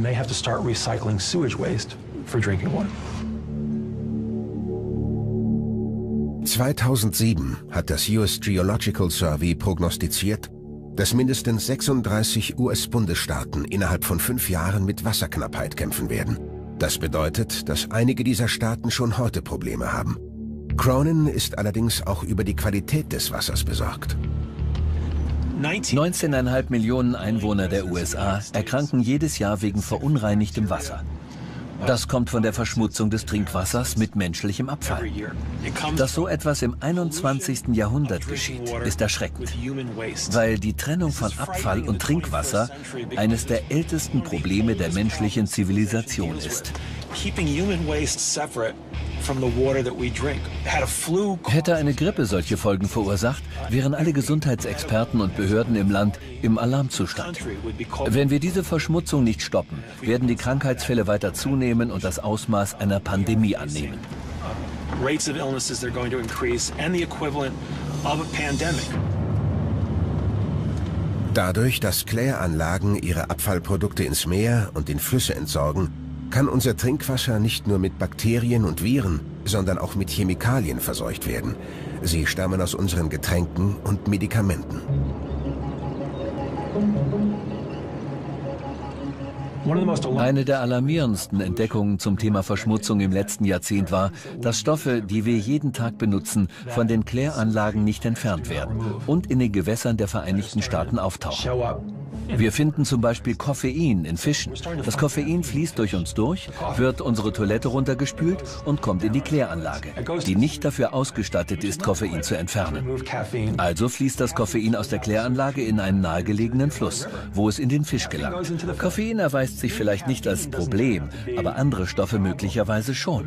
zweitausendsieben hat das U S Geological Survey prognostiziert, dass mindestens sechsunddreißig U S-Bundesstaaten innerhalb von fünf Jahren mit Wasserknappheit kämpfen werden. Das bedeutet, dass einige dieser Staaten schon heute Probleme haben. Cronin ist allerdings auch über die Qualität des Wassers besorgt. neunzehn Komma fünf Millionen Einwohner der U S A erkranken jedes Jahr wegen verunreinigtem Wasser. Das kommt von der Verschmutzung des Trinkwassers mit menschlichem Abfall. Dass so etwas im einundzwanzigsten Jahrhundert geschieht, ist erschreckend, weil die Trennung von Abfall und Trinkwasser eines der ältesten Probleme der menschlichen Zivilisation ist. Hätte eine Grippe solche Folgen verursacht, wären alle Gesundheitsexperten und Behörden im Land im Alarmzustand. Wenn wir diese Verschmutzung nicht stoppen, werden die Krankheitsfälle weiter zunehmen und das Ausmaß einer Pandemie annehmen. Dadurch, dass Kläranlagen ihre Abfallprodukte ins Meer und in Flüsse entsorgen, kann unser Trinkwasser nicht nur mit Bakterien und Viren, sondern auch mit Chemikalien verseucht werden. Sie stammen aus unseren Getränken und Medikamenten. Eine der alarmierendsten Entdeckungen zum Thema Verschmutzung im letzten Jahrzehnt war, dass Stoffe, die wir jeden Tag benutzen, von den Kläranlagen nicht entfernt werden und in den Gewässern der Vereinigten Staaten auftauchen. Wir finden zum Beispiel Koffein in Fischen. Das Koffein fließt durch uns durch, wird unsere Toilette runtergespült und kommt in die Kläranlage, die nicht dafür ausgestattet ist, Koffein zu entfernen. Also fließt das Koffein aus der Kläranlage in einen nahegelegenen Fluss, wo es in den Fisch gelangt. Koffein erweist sich vielleicht nicht als Problem, aber andere Stoffe möglicherweise schon.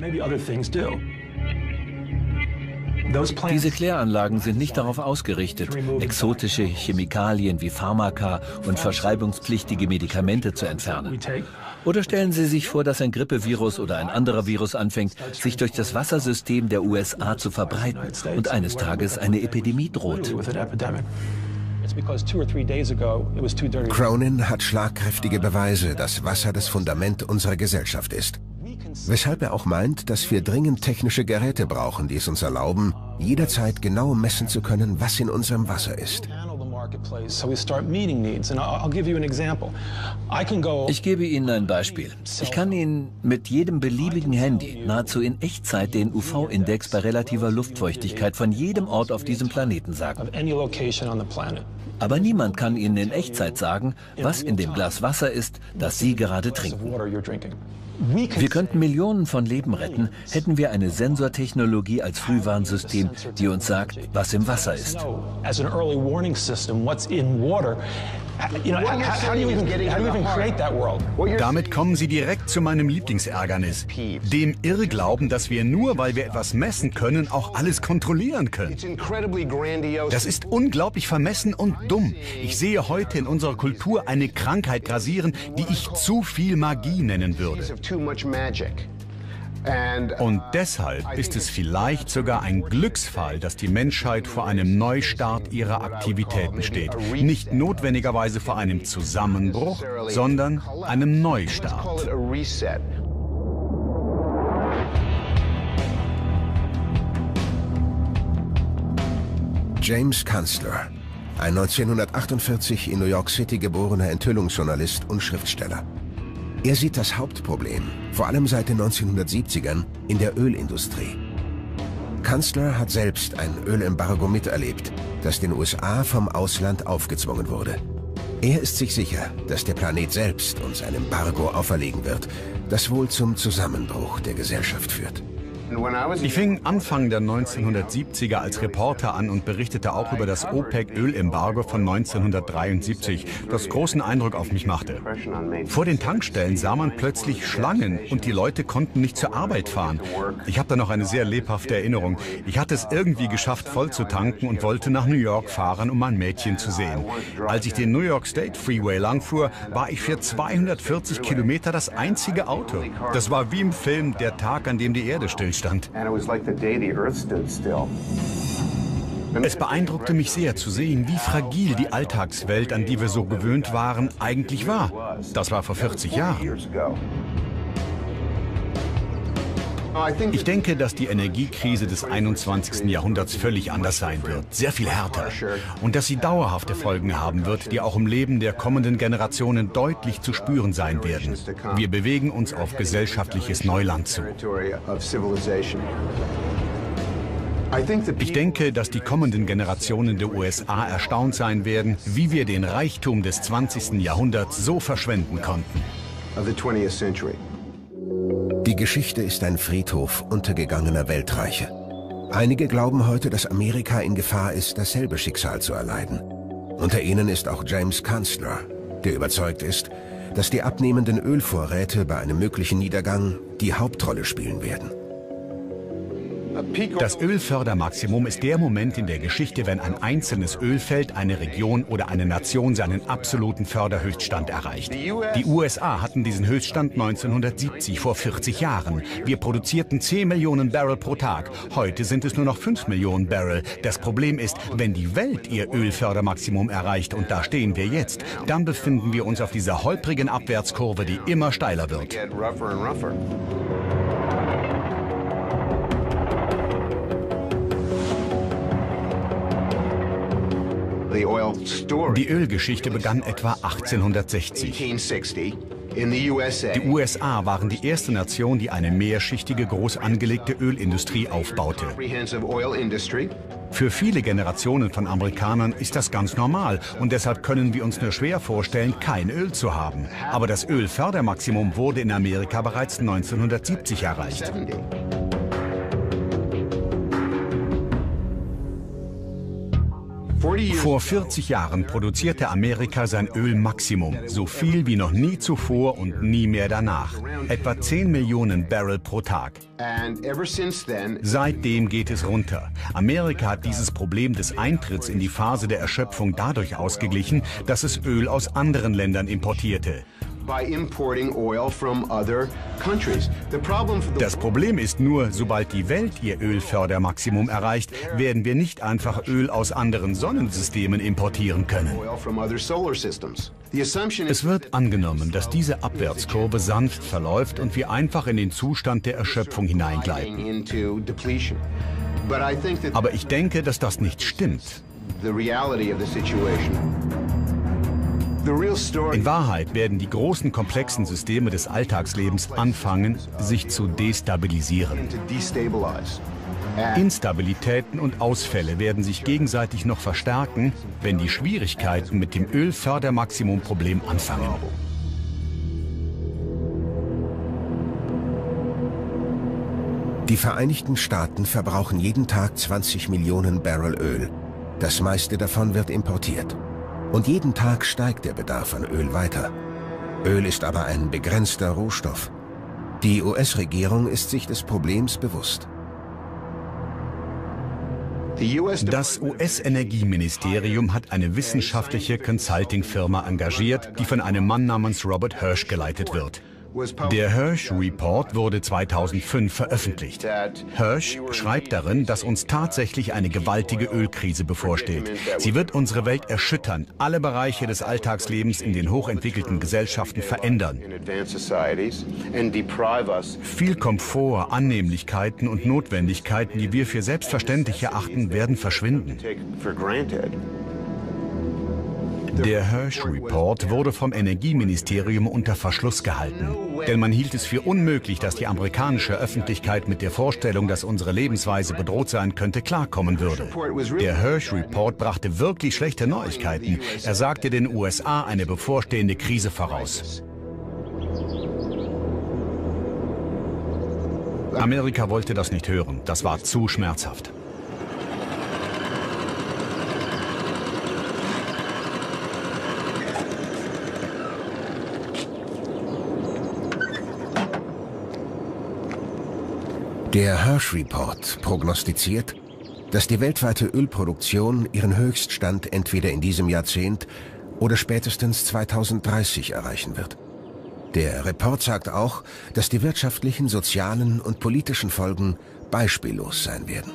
Diese Kläranlagen sind nicht darauf ausgerichtet, exotische Chemikalien wie Pharmaka und verschreibungspflichtige Medikamente zu entfernen. Oder stellen Sie sich vor, dass ein Grippevirus oder ein anderer Virus anfängt, sich durch das Wassersystem der U S A zu verbreiten und eines Tages eine Epidemie droht. Cronin hat schlagkräftige Beweise, dass Wasser das Fundament unserer Gesellschaft ist. Weshalb er auch meint, dass wir dringend technische Geräte brauchen, die es uns erlauben, jederzeit genau messen zu können, was in unserem Wasser ist. Ich gebe Ihnen ein Beispiel. Ich kann Ihnen mit jedem beliebigen Handy nahezu in Echtzeit den U V-Index bei relativer Luftfeuchtigkeit von jedem Ort auf diesem Planeten sagen. Aber niemand kann Ihnen in Echtzeit sagen, was in dem Glas Wasser ist, das Sie gerade trinken. Wir könnten Millionen von Leben retten, hätten wir eine Sensortechnologie als Frühwarnsystem, die uns sagt, was im Wasser ist. Damit kommen Sie direkt zu meinem Lieblingsärgernis, dem Irrglauben, dass wir nur, weil wir etwas messen können, auch alles kontrollieren können. Das ist unglaublich vermessen und dumm. Ich sehe heute in unserer Kultur eine Krankheit grasieren, die ich zu viel Magie nennen würde. Und deshalb ist es vielleicht sogar ein Glücksfall, dass die Menschheit vor einem Neustart ihrer Aktivitäten steht. Nicht notwendigerweise vor einem Zusammenbruch, sondern einem Neustart. James Kunstler, ein neunzehnhundertachtundvierzig in New York City geborener Enthüllungsjournalist und Schriftsteller. Er sieht das Hauptproblem, vor allem seit den neunzehnhundertsiebzigern, in der Ölindustrie. Kunstler hat selbst ein Ölembargo miterlebt, das den U S A vom Ausland aufgezwungen wurde. Er ist sich sicher, dass der Planet selbst uns ein Embargo auferlegen wird, das wohl zum Zusammenbruch der Gesellschaft führt. Ich fing Anfang der neunzehnhundertsiebziger als Reporter an und berichtete auch über das OPEC-Ölembargo von neunzehnhundertdreiundsiebzig, das großen Eindruck auf mich machte. Vor den Tankstellen sah man plötzlich Schlangen und die Leute konnten nicht zur Arbeit fahren. Ich habe da noch eine sehr lebhafte Erinnerung. Ich hatte es irgendwie geschafft, voll zu tanken und wollte nach New York fahren, um mein Mädchen zu sehen. Als ich den New York State Freeway langfuhr, war ich für zweihundertvierzig Kilometer das einzige Auto. Das war wie im Film Der Tag, an dem die Erde stillstand. Es beeindruckte mich sehr zu sehen, wie fragil die Alltagswelt, an die wir so gewöhnt waren, eigentlich war. Das war vor vierzig Jahren. Ich denke, dass die Energiekrise des einundzwanzigsten Jahrhunderts völlig anders sein wird, sehr viel härter. Und dass sie dauerhafte Folgen haben wird, die auch im Leben der kommenden Generationen deutlich zu spüren sein werden. Wir bewegen uns auf gesellschaftliches Neuland zu. Ich denke, dass die kommenden Generationen der U S A erstaunt sein werden, wie wir den Reichtum des zwanzigsten Jahrhunderts so verschwenden konnten. Die Geschichte ist ein Friedhof untergegangener Weltreiche. Einige glauben heute, dass Amerika in Gefahr ist, dasselbe Schicksal zu erleiden. Unter ihnen ist auch James Kunstler, der überzeugt ist, dass die abnehmenden Ölvorräte bei einem möglichen Niedergang die Hauptrolle spielen werden. Das Ölfördermaximum ist der Moment in der Geschichte, wenn ein einzelnes Ölfeld, eine Region oder eine Nation seinen absoluten Förderhöchststand erreicht. Die U S A hatten diesen Höchststand neunzehnhundertsiebzig, vor vierzig Jahren. Wir produzierten zehn Millionen Barrel pro Tag. Heute sind es nur noch fünf Millionen Barrel. Das Problem ist, wenn die Welt ihr Ölfördermaximum erreicht, und da stehen wir jetzt, dann befinden wir uns auf dieser holprigen Abwärtskurve, die immer steiler wird. Die Ölgeschichte begann etwa achtzehnhundertsechzig. Die U S A waren die erste Nation, die eine mehrschichtige, groß angelegte Ölindustrie aufbaute. Für viele Generationen von Amerikanern ist das ganz normal und deshalb können wir uns nur schwer vorstellen, kein Öl zu haben. Aber das Ölfördermaximum wurde in Amerika bereits neunzehnhundertsiebzig erreicht. Vor vierzig Jahren produzierte Amerika sein Ölmaximum, so viel wie noch nie zuvor und nie mehr danach. Etwa zehn Millionen Barrel pro Tag. Seitdem geht es runter. Amerika hat dieses Problem des Eintritts in die Phase der Erschöpfung dadurch ausgeglichen, dass es Öl aus anderen Ländern importierte. Das Problem ist nur, sobald die Welt ihr Ölfördermaximum erreicht, werden wir nicht einfach Öl aus anderen Sonnensystemen importieren können. Es wird angenommen, dass diese Abwärtskurve sanft verläuft und wir einfach in den Zustand der Erschöpfung hineingleiten. Aber ich denke, dass das nicht stimmt. In Wahrheit werden die großen, komplexen Systeme des Alltagslebens anfangen, sich zu destabilisieren. Instabilitäten und Ausfälle werden sich gegenseitig noch verstärken, wenn die Schwierigkeiten mit dem Ölfördermaximum-Problem anfangen. Die Vereinigten Staaten verbrauchen jeden Tag zwanzig Millionen Barrel Öl. Das meiste davon wird importiert. Und jeden Tag steigt der Bedarf an Öl weiter. Öl ist aber ein begrenzter Rohstoff. Die U S-Regierung ist sich des Problems bewusst. Das U S-Energieministerium hat eine wissenschaftliche Consulting-Firma engagiert, die von einem Mann namens Robert Hirsch geleitet wird. Der Hirsch Report wurde zweitausendfünf veröffentlicht. Hirsch schreibt darin, dass uns tatsächlich eine gewaltige Ölkrise bevorsteht. Sie wird unsere Welt erschüttern, alle Bereiche des Alltagslebens in den hochentwickelten Gesellschaften verändern. Viel Komfort, Annehmlichkeiten und Notwendigkeiten, die wir für selbstverständlich erachten, werden verschwinden. Der Hirsch Report wurde vom Energieministerium unter Verschluss gehalten. Denn man hielt es für unmöglich, dass die amerikanische Öffentlichkeit mit der Vorstellung, dass unsere Lebensweise bedroht sein könnte, klarkommen würde. Der Hirsch Report brachte wirklich schlechte Neuigkeiten. Er sagte den U S A eine bevorstehende Krise voraus. Amerika wollte das nicht hören. Das war zu schmerzhaft. Der Hirsch Report prognostiziert, dass die weltweite Ölproduktion ihren Höchststand entweder in diesem Jahrzehnt oder spätestens zweitausenddreißig erreichen wird. Der Report sagt auch, dass die wirtschaftlichen, sozialen und politischen Folgen beispiellos sein werden.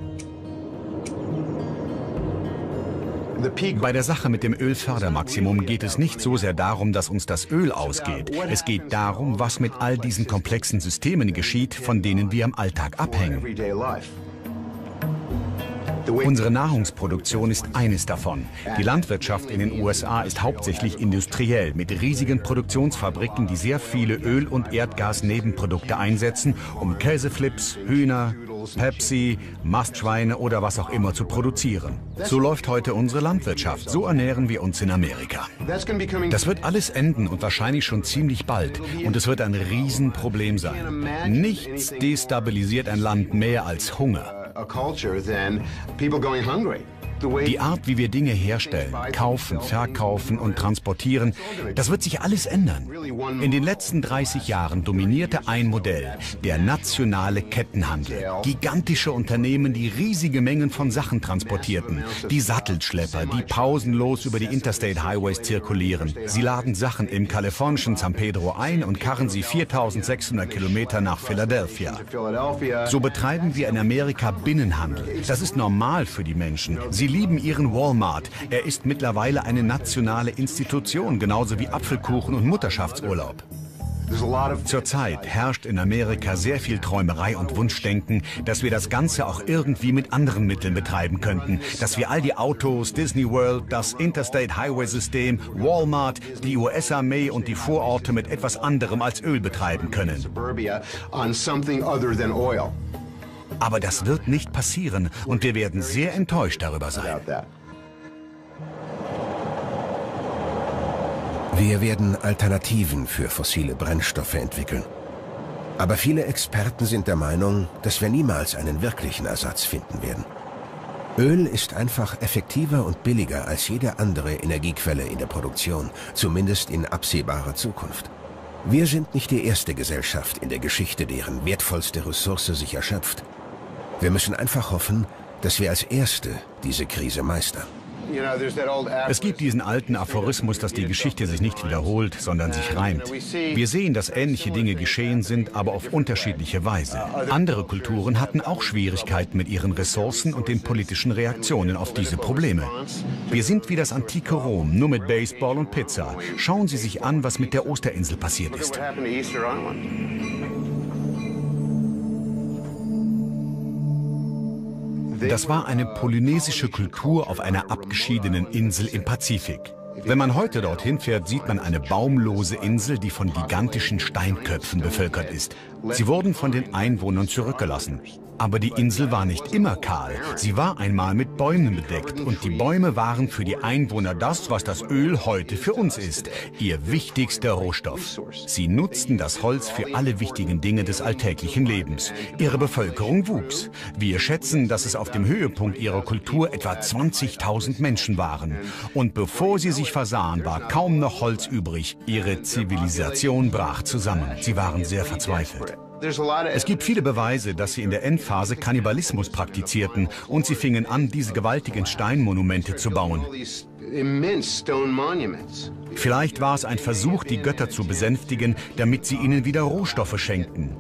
Bei der Sache mit dem Ölfördermaximum geht es nicht so sehr darum, dass uns das Öl ausgeht. Es geht darum, was mit all diesen komplexen Systemen geschieht, von denen wir im Alltag abhängen. Unsere Nahrungsproduktion ist eines davon. Die Landwirtschaft in den U S A ist hauptsächlich industriell, mit riesigen Produktionsfabriken, die sehr viele Öl- und Erdgas-Nebenprodukte einsetzen, um Käseflips, Hühner, Pepsi, Mastschweine oder was auch immer zu produzieren. So läuft heute unsere Landwirtschaft. So ernähren wir uns in Amerika. Das wird alles enden und wahrscheinlich schon ziemlich bald. Und es wird ein Riesenproblem sein. Nichts destabilisiert ein Land mehr als Hunger. Die Art, wie wir Dinge herstellen, kaufen, verkaufen und transportieren, das wird sich alles ändern. In den letzten dreißig Jahren dominierte ein Modell, der nationale Kettenhandel. Gigantische Unternehmen, die riesige Mengen von Sachen transportierten. Die Sattelschlepper, die pausenlos über die Interstate Highways zirkulieren. Sie laden Sachen im kalifornischen San Pedro ein und karren sie viertausendsechshundert Kilometer nach Philadelphia. So betreiben wir in Amerika Binnenhandel. Das ist normal für die Menschen. Sie lieben ihren Walmart. Er ist mittlerweile eine nationale Institution, genauso wie Apfelkuchen und Mutterschaftsurlaub. Zurzeit herrscht in Amerika sehr viel Träumerei und Wunschdenken, dass wir das Ganze auch irgendwie mit anderen Mitteln betreiben könnten. Dass wir all die Autos, Disney World, das Interstate Highway System, Walmart, die U S-Armee und die Vororte mit etwas anderem als Öl betreiben können. Aber das wird nicht passieren und wir werden sehr enttäuscht darüber sein. Wir werden Alternativen für fossile Brennstoffe entwickeln. Aber viele Experten sind der Meinung, dass wir niemals einen wirklichen Ersatz finden werden. Öl ist einfach effektiver und billiger als jede andere Energiequelle in der Produktion, zumindest in absehbarer Zukunft. Wir sind nicht die erste Gesellschaft in der Geschichte, deren wertvollste Ressource sich erschöpft. Wir müssen einfach hoffen, dass wir als Erste diese Krise meistern. Es gibt diesen alten Aphorismus, dass die Geschichte sich nicht wiederholt, sondern sich reimt. Wir sehen, dass ähnliche Dinge geschehen sind, aber auf unterschiedliche Weise. Andere Kulturen hatten auch Schwierigkeiten mit ihren Ressourcen und den politischen Reaktionen auf diese Probleme. Wir sind wie das antike Rom, nur mit Baseball und Pizza. Schauen Sie sich an, was mit der Osterinsel passiert ist. Das war eine polynesische Kultur auf einer abgeschiedenen Insel im Pazifik. Wenn man heute dorthin fährt, sieht man eine baumlose Insel, die von gigantischen Steinköpfen bevölkert ist. Sie wurden von den Einwohnern zurückgelassen. Aber die Insel war nicht immer kahl. Sie war einmal mit Bäumen bedeckt und die Bäume waren für die Einwohner das, was das Öl heute für uns ist, ihr wichtigster Rohstoff. Sie nutzten das Holz für alle wichtigen Dinge des alltäglichen Lebens. Ihre Bevölkerung wuchs. Wir schätzen, dass es auf dem Höhepunkt ihrer Kultur etwa zwanzigtausend Menschen waren. Und bevor sie sich versahen, war kaum noch Holz übrig. Ihre Zivilisation brach zusammen. Sie waren sehr verzweifelt. Es gibt viele Beweise, dass sie in der Endphase Kannibalismus praktizierten und sie fingen an, diese gewaltigen Steinmonumente zu bauen. Vielleicht war es ein Versuch, die Götter zu besänftigen, damit sie ihnen wieder Rohstoffe schenkten.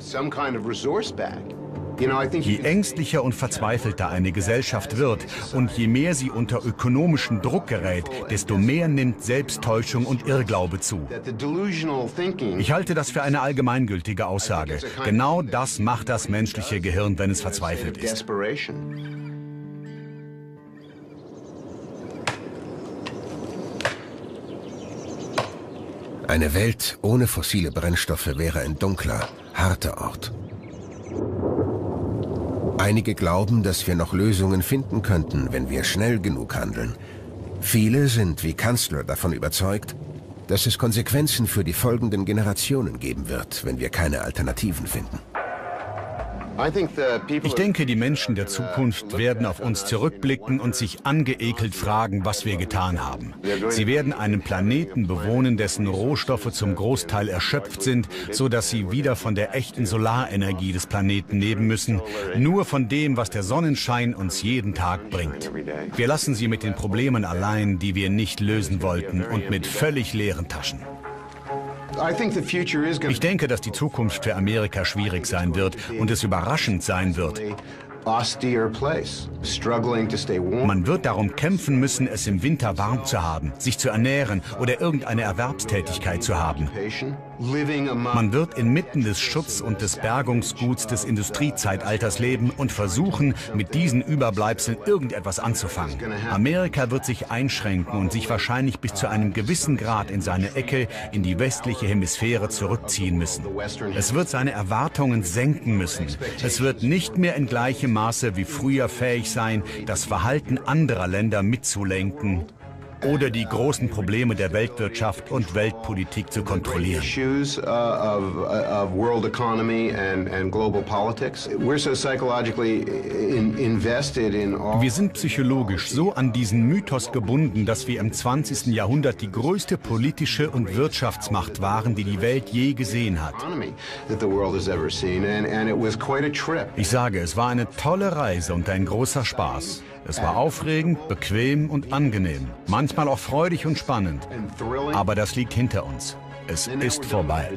Je ängstlicher und verzweifelter eine Gesellschaft wird und je mehr sie unter ökonomischen Druck gerät, desto mehr nimmt Selbsttäuschung und Irrglaube zu. Ich halte das für eine allgemeingültige Aussage. Genau das macht das menschliche Gehirn, wenn es verzweifelt ist. Eine Welt ohne fossile Brennstoffe wäre ein dunkler, harter Ort. Einige glauben, dass wir noch Lösungen finden könnten, wenn wir schnell genug handeln. Viele sind wie Kanzler davon überzeugt, dass es Konsequenzen für die folgenden Generationen geben wird, wenn wir keine Alternativen finden. Ich denke, die Menschen der Zukunft werden auf uns zurückblicken und sich angeekelt fragen, was wir getan haben. Sie werden einen Planeten bewohnen, dessen Rohstoffe zum Großteil erschöpft sind, so dass sie wieder von der echten Solarenergie des Planeten leben müssen, nur von dem, was der Sonnenschein uns jeden Tag bringt. Wir lassen sie mit den Problemen allein, die wir nicht lösen wollten, und mit völlig leeren Taschen. Ich denke, dass die Zukunft für Amerika schwierig sein wird und es überraschend sein wird. Man wird darum kämpfen müssen, es im Winter warm zu haben, sich zu ernähren oder irgendeine Erwerbstätigkeit zu haben. Man wird inmitten des Schutz- und des Bergungsguts des Industriezeitalters leben und versuchen, mit diesen Überbleibseln irgendetwas anzufangen. Amerika wird sich einschränken und sich wahrscheinlich bis zu einem gewissen Grad in seine Ecke, in die westliche Hemisphäre zurückziehen müssen. Es wird seine Erwartungen senken müssen. Es wird nicht mehr in gleichem Maße wie früher fähig sein, das Verhalten anderer Länder mitzulenken oder die großen Probleme der Weltwirtschaft und Weltpolitik zu kontrollieren. Wir sind psychologisch so an diesen Mythos gebunden, dass wir im zwanzigsten Jahrhundert die größte politische und Wirtschaftsmacht waren, die die Welt je gesehen hat. Ich sage, es war eine tolle Reise und ein großer Spaß. Es war aufregend, bequem und angenehm, manchmal auch freudig und spannend. Aber das liegt hinter uns. Es ist vorbei.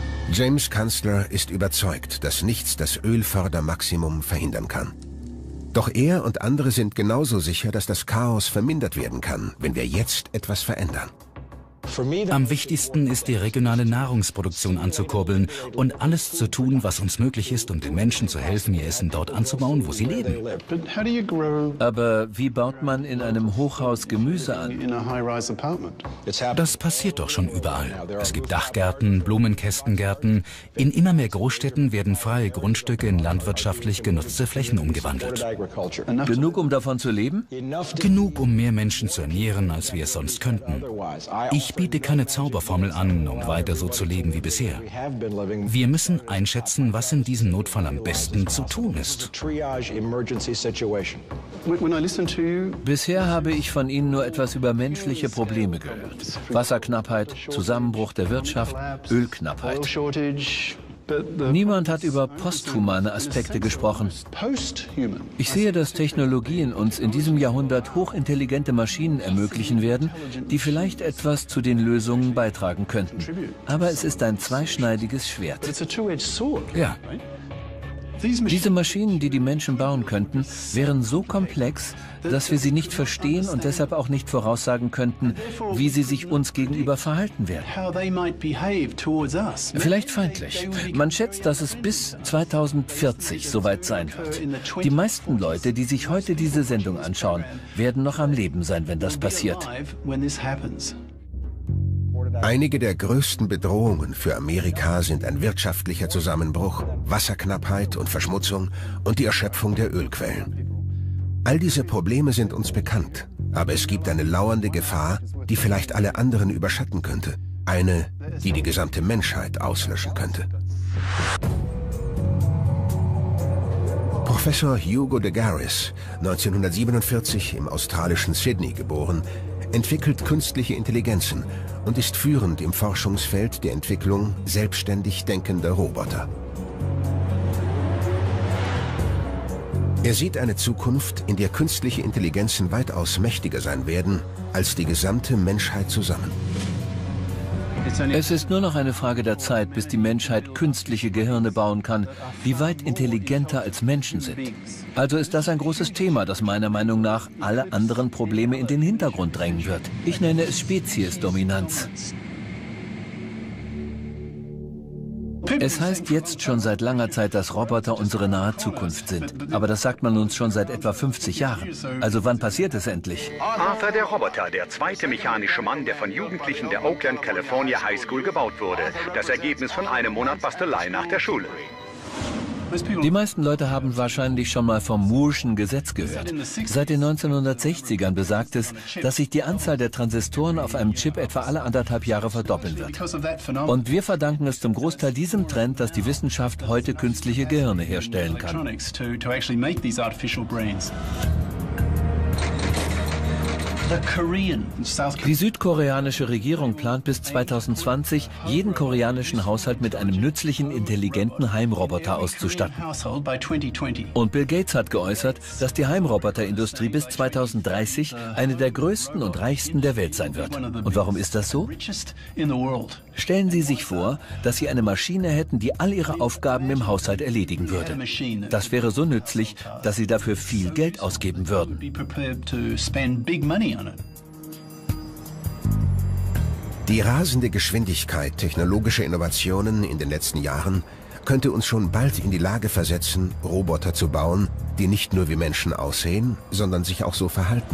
James Kanzler ist überzeugt, dass nichts das Ölfördermaximum verhindern kann. Doch er und andere sind genauso sicher, dass das Chaos vermindert werden kann, wenn wir jetzt etwas verändern. Am wichtigsten ist, die regionale Nahrungsproduktion anzukurbeln und alles zu tun, was uns möglich ist, um den Menschen zu helfen, ihr Essen dort anzubauen, wo sie leben. Aber wie baut man in einem Hochhaus Gemüse an? Das passiert doch schon überall. Es gibt Dachgärten, Blumenkästengärten. In immer mehr Großstädten werden freie Grundstücke in landwirtschaftlich genutzte Flächen umgewandelt. Genug, um davon zu leben? Genug, um mehr Menschen zu ernähren, als wir es sonst könnten. Ich biete keine Zauberformel an, um weiter so zu leben wie bisher. Wir müssen einschätzen, was in diesem Notfall am besten zu tun ist. Bisher habe ich von Ihnen nur etwas über menschliche Probleme gehört. Wasserknappheit, Zusammenbruch der Wirtschaft, Ölknappheit. Niemand hat über posthumane Aspekte gesprochen. Ich sehe, dass Technologien uns in diesem Jahrhundert hochintelligente Maschinen ermöglichen werden, die vielleicht etwas zu den Lösungen beitragen könnten. Aber es ist ein zweischneidiges Schwert. Ja. Diese Maschinen, die die Menschen bauen könnten, wären so komplex, dass wir sie nicht verstehen und deshalb auch nicht voraussagen könnten, wie sie sich uns gegenüber verhalten werden. Vielleicht feindlich. Man schätzt, dass es bis zweitausendvierzig soweit sein wird. Die meisten Leute, die sich heute diese Sendung anschauen, werden noch am Leben sein, wenn das passiert. Einige der größten Bedrohungen für Amerika sind ein wirtschaftlicher Zusammenbruch, Wasserknappheit und Verschmutzung und die Erschöpfung der Ölquellen. All diese Probleme sind uns bekannt, aber es gibt eine lauernde Gefahr, die vielleicht alle anderen überschatten könnte. Eine, die die gesamte Menschheit auslöschen könnte. Professor Hugo de Garis, neunzehnhundertsiebenundvierzig im australischen Sydney geboren, entwickelt künstliche Intelligenzen und ist führend im Forschungsfeld der Entwicklung selbstständig denkender Roboter. Er sieht eine Zukunft, in der künstliche Intelligenzen weitaus mächtiger sein werden als die gesamte Menschheit zusammen. Es ist nur noch eine Frage der Zeit, bis die Menschheit künstliche Gehirne bauen kann, die weit intelligenter als Menschen sind. Also ist das ein großes Thema, das meiner Meinung nach alle anderen Probleme in den Hintergrund drängen wird. Ich nenne es Speziesdominanz. Es heißt jetzt schon seit langer Zeit, dass Roboter unsere nahe Zukunft sind. Aber das sagt man uns schon seit etwa fünfzig Jahren. Also wann passiert es endlich? Arthur der Roboter, der zweite mechanische Mann, der von Jugendlichen der Oakland California High School gebaut wurde. Das Ergebnis von einem Monat Bastelei nach der Schule. Die meisten Leute haben wahrscheinlich schon mal vom Moore'schen Gesetz gehört. Seit den neunzehnhundertsechzigern besagt es, dass sich die Anzahl der Transistoren auf einem Chip etwa alle anderthalb Jahre verdoppeln wird. Und wir verdanken es zum Großteil diesem Trend, dass die Wissenschaft heute künstliche Gehirne herstellen kann. Die südkoreanische Regierung plant bis zweitausendzwanzig, jeden koreanischen Haushalt mit einem nützlichen, intelligenten Heimroboter auszustatten. Und Bill Gates hat geäußert, dass die Heimroboterindustrie bis zweitausenddreißig eine der größten und reichsten der Welt sein wird. Und warum ist das so? Stellen Sie sich vor, dass Sie eine Maschine hätten, die all Ihre Aufgaben im Haushalt erledigen würde. Das wäre so nützlich, dass Sie dafür viel Geld ausgeben würden. Die rasende Geschwindigkeit technologischer Innovationen in den letzten Jahren könnte uns schon bald in die Lage versetzen, Roboter zu bauen, die nicht nur wie Menschen aussehen, sondern sich auch so verhalten.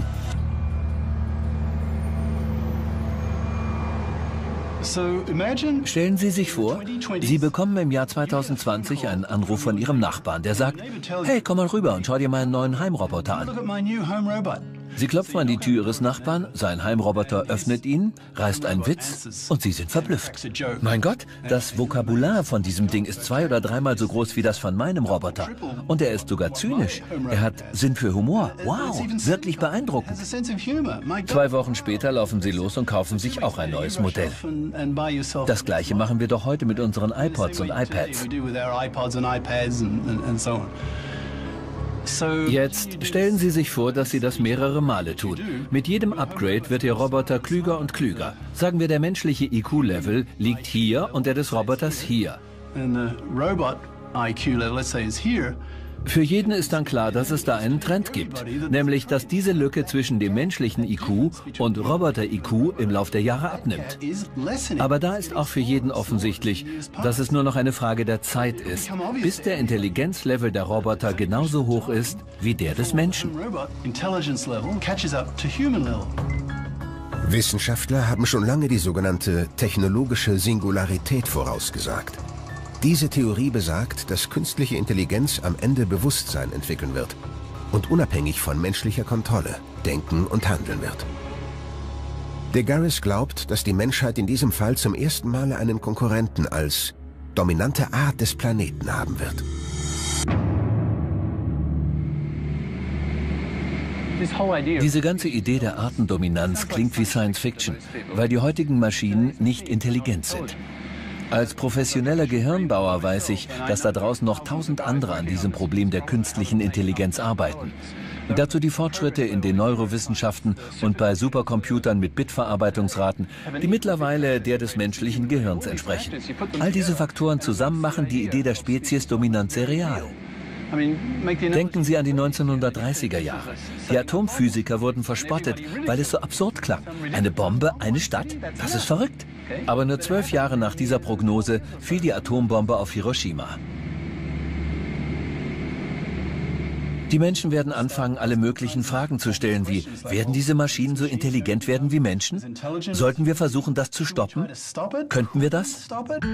Stellen Sie sich vor, Sie bekommen im Jahr zweitausendzwanzig einen Anruf von Ihrem Nachbarn, der sagt, hey, komm mal rüber und schau dir meinen neuen Heimroboter an. Sie klopfen an die Tür Ihres Nachbarn, sein Heimroboter öffnet ihn, reißt einen Witz und Sie sind verblüfft. Mein Gott, das Vokabular von diesem Ding ist zwei- oder dreimal so groß wie das von meinem Roboter. Und er ist sogar zynisch. Er hat Sinn für Humor. Wow, wirklich beeindruckend. Zwei Wochen später laufen Sie los und kaufen sich auch ein neues Modell. Das Gleiche machen wir doch heute mit unseren iPods und iPads. Jetzt stellen Sie sich vor, dass Sie das mehrere Male tun. Mit jedem Upgrade wird Ihr Roboter klüger und klüger. Sagen wir, der menschliche I Q-Level liegt hier und der des Roboters hier. Für jeden ist dann klar, dass es da einen Trend gibt, nämlich dass diese Lücke zwischen dem menschlichen I Q und Roboter-I Q im Lauf der Jahre abnimmt. Aber da ist auch für jeden offensichtlich, dass es nur noch eine Frage der Zeit ist, bis der Intelligenzlevel der Roboter genauso hoch ist wie der des Menschen. Wissenschaftler haben schon lange die sogenannte technologische Singularität vorausgesagt. Diese Theorie besagt, dass künstliche Intelligenz am Ende Bewusstsein entwickeln wird und unabhängig von menschlicher Kontrolle denken und handeln wird. Degaris glaubt, dass die Menschheit in diesem Fall zum ersten Mal einen Konkurrenten als dominante Art des Planeten haben wird. Diese ganze Idee der Artendominanz klingt wie Science Fiction, weil die heutigen Maschinen nicht intelligent sind. Als professioneller Gehirnbauer weiß ich, dass da draußen noch tausend andere an diesem Problem der künstlichen Intelligenz arbeiten. Dazu die Fortschritte in den Neurowissenschaften und bei Supercomputern mit Bitverarbeitungsraten, die mittlerweile der des menschlichen Gehirns entsprechen. All diese Faktoren zusammen machen die Idee der Speziesdominanz sehr real. Denken Sie an die neunzehnhundertdreißiger Jahre. Die Atomphysiker wurden verspottet, weil es so absurd klang. Eine Bombe, eine Stadt, das ist verrückt. Aber nur zwölf Jahre nach dieser Prognose fiel die Atombombe auf Hiroshima. Die Menschen werden anfangen, alle möglichen Fragen zu stellen, wie: Werden diese Maschinen so intelligent werden wie Menschen? Sollten wir versuchen, das zu stoppen? Könnten wir das?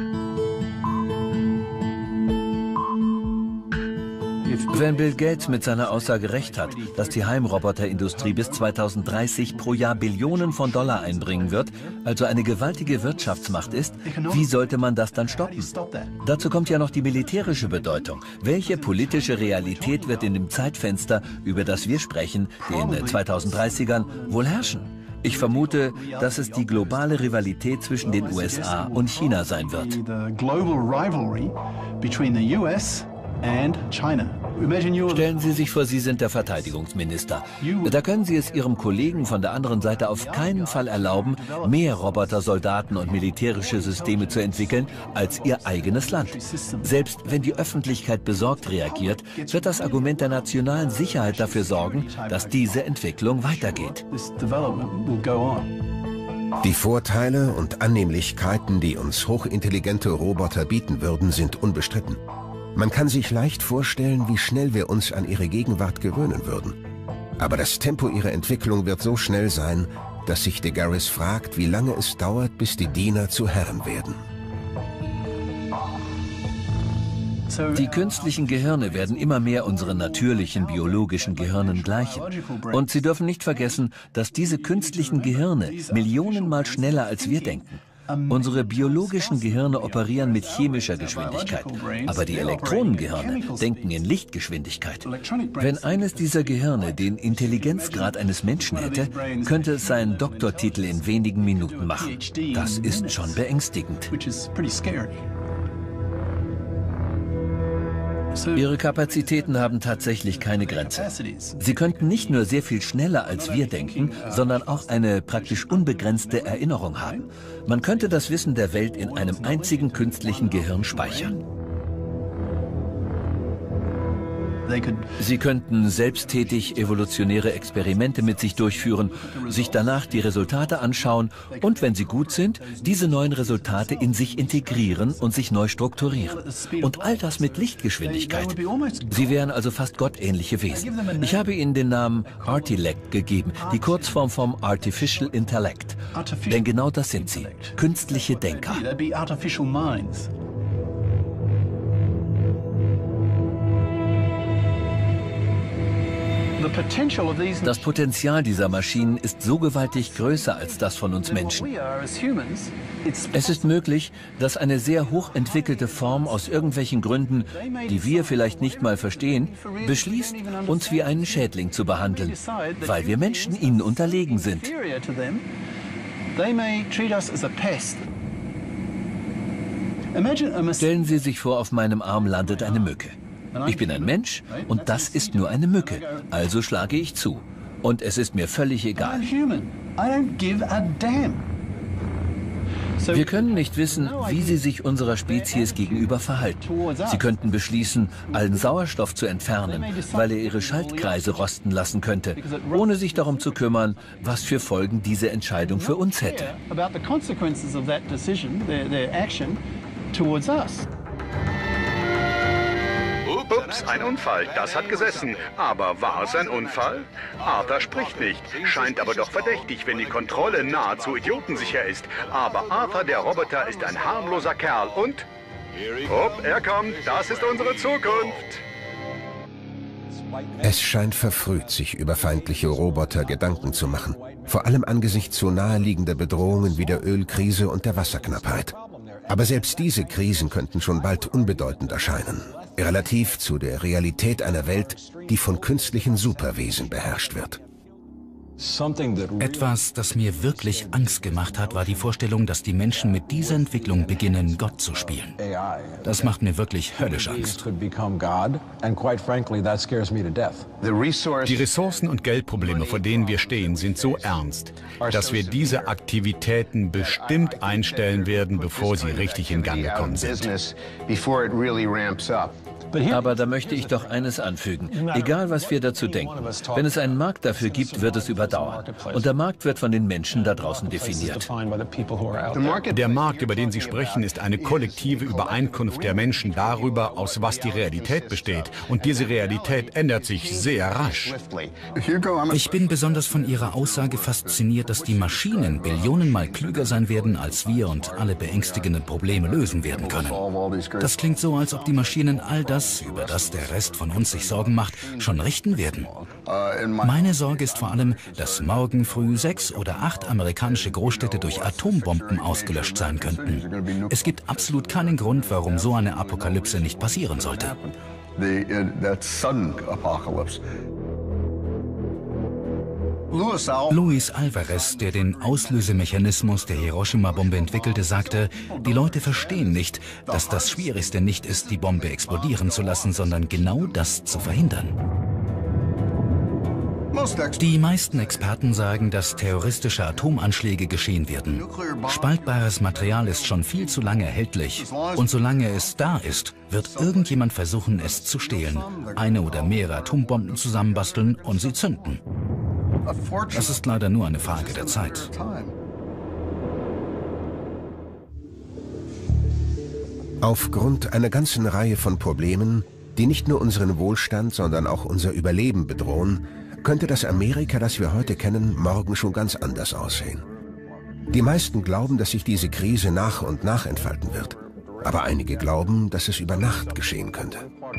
Wenn Bill Gates mit seiner Aussage recht hat, dass die Heimroboterindustrie bis zweitausenddreißig pro Jahr Billionen von Dollar einbringen wird, also eine gewaltige Wirtschaftsmacht ist, wie sollte man das dann stoppen? Dazu kommt ja noch die militärische Bedeutung. Welche politische Realität wird in dem Zeitfenster, über das wir sprechen, den zweitausenddreißigern, wohl herrschen? Ich vermute, dass es die globale Rivalität zwischen den U S A und China sein wird. Stellen Sie sich vor, Sie sind der Verteidigungsminister. Da können Sie es Ihrem Kollegen von der anderen Seite auf keinen Fall erlauben, mehr Roboter, Soldaten und militärische Systeme zu entwickeln als Ihr eigenes Land. Selbst wenn die Öffentlichkeit besorgt reagiert, wird das Argument der nationalen Sicherheit dafür sorgen, dass diese Entwicklung weitergeht. Die Vorteile und Annehmlichkeiten, die uns hochintelligente Roboter bieten würden, sind unbestritten. Man kann sich leicht vorstellen, wie schnell wir uns an ihre Gegenwart gewöhnen würden. Aber das Tempo ihrer Entwicklung wird so schnell sein, dass sich Degaris fragt, wie lange es dauert, bis die Diener zu Herren werden. Die künstlichen Gehirne werden immer mehr unseren natürlichen biologischen Gehirnen gleichen. Und Sie dürfen nicht vergessen, dass diese künstlichen Gehirne millionenmal schneller als wir denken. Unsere biologischen Gehirne operieren mit chemischer Geschwindigkeit, aber die Elektronengehirne denken in Lichtgeschwindigkeit. Wenn eines dieser Gehirne den Intelligenzgrad eines Menschen hätte, könnte es seinen Doktortitel in wenigen Minuten machen. Das ist schon beängstigend. Ihre Kapazitäten haben tatsächlich keine Grenze. Sie könnten nicht nur sehr viel schneller als wir denken, sondern auch eine praktisch unbegrenzte Erinnerung haben. Man könnte das Wissen der Welt in einem einzigen künstlichen Gehirn speichern. Sie könnten selbsttätig evolutionäre Experimente mit sich durchführen, sich danach die Resultate anschauen und, wenn sie gut sind, diese neuen Resultate in sich integrieren und sich neu strukturieren. Und all das mit Lichtgeschwindigkeit. Sie wären also fast gottähnliche Wesen. Ich habe ihnen den Namen Artilect gegeben, die Kurzform vom Artificial Intellect. Denn genau das sind sie, künstliche Denker. Das Potenzial dieser Maschinen ist so gewaltig größer als das von uns Menschen. Es ist möglich, dass eine sehr hochentwickelte Form aus irgendwelchen Gründen, die wir vielleicht nicht mal verstehen, beschließt, uns wie einen Schädling zu behandeln, weil wir Menschen ihnen unterlegen sind. Stellen Sie sich vor, auf meinem Arm landet eine Mücke. Ich bin ein Mensch und das ist nur eine Mücke, also schlage ich zu. Und es ist mir völlig egal. Wir können nicht wissen, wie sie sich unserer Spezies gegenüber verhalten. Sie könnten beschließen, allen Sauerstoff zu entfernen, weil er ihre Schaltkreise rosten lassen könnte, ohne sich darum zu kümmern, was für Folgen diese Entscheidung für uns hätte. Ups, ein Unfall, das hat gesessen. Aber war es ein Unfall? Arthur spricht nicht, scheint aber doch verdächtig, wenn die Kontrolle nahezu idiotensicher ist. Aber Arthur, der Roboter, ist ein harmloser Kerl und... Upp, er kommt, das ist unsere Zukunft. Es scheint verfrüht, sich über feindliche Roboter Gedanken zu machen. Vor allem angesichts so naheliegender Bedrohungen wie der Ölkrise und der Wasserknappheit. Aber selbst diese Krisen könnten schon bald unbedeutend erscheinen. Relativ zu der Realität einer Welt, die von künstlichen Superwesen beherrscht wird. Etwas, das mir wirklich Angst gemacht hat, war die Vorstellung, dass die Menschen mit dieser Entwicklung beginnen, Gott zu spielen. Das macht mir wirklich höllisch Angst. Die Ressourcen und Geldprobleme, vor denen wir stehen, sind so ernst, dass wir diese Aktivitäten bestimmt einstellen werden, bevor sie richtig in Gang gekommen sind. Aber da möchte ich doch eines anfügen. Egal, was wir dazu denken. Wenn es einen Markt dafür gibt, wird es überdauern. Und der Markt wird von den Menschen da draußen definiert. Der Markt, über den Sie sprechen, ist eine kollektive Übereinkunft der Menschen darüber, aus was die Realität besteht. Und diese Realität ändert sich sehr rasch. Ich bin besonders von Ihrer Aussage fasziniert, dass die Maschinen billionenmal klüger sein werden, als wir und alle beängstigenden Probleme lösen werden können. Das klingt so, als ob die Maschinen all das, über das der Rest von uns sich Sorgen macht, schon richten werden. Meine Sorge ist vor allem, dass morgen früh sechs oder acht amerikanische Großstädte durch Atombomben ausgelöscht sein könnten. Es gibt absolut keinen Grund, warum so eine Apokalypse nicht passieren sollte. Luis Alvarez, der den Auslösemechanismus der Hiroshima-Bombe entwickelte, sagte, die Leute verstehen nicht, dass das Schwierigste nicht ist, die Bombe explodieren zu lassen, sondern genau das zu verhindern. Die meisten Experten sagen, dass terroristische Atomanschläge geschehen werden. Spaltbares Material ist schon viel zu lange erhältlich. Und solange es da ist, wird irgendjemand versuchen, es zu stehlen, eine oder mehrere Atombomben zusammenbasteln und sie zünden. Das ist leider nur eine Frage der Zeit. Aufgrund einer ganzen Reihe von Problemen, die nicht nur unseren Wohlstand, sondern auch unser Überleben bedrohen, könnte das Amerika, das wir heute kennen, morgen schon ganz anders aussehen. Die meisten glauben, dass sich diese Krise nach und nach entfalten wird. Aber einige glauben, dass es über Nacht geschehen könnte.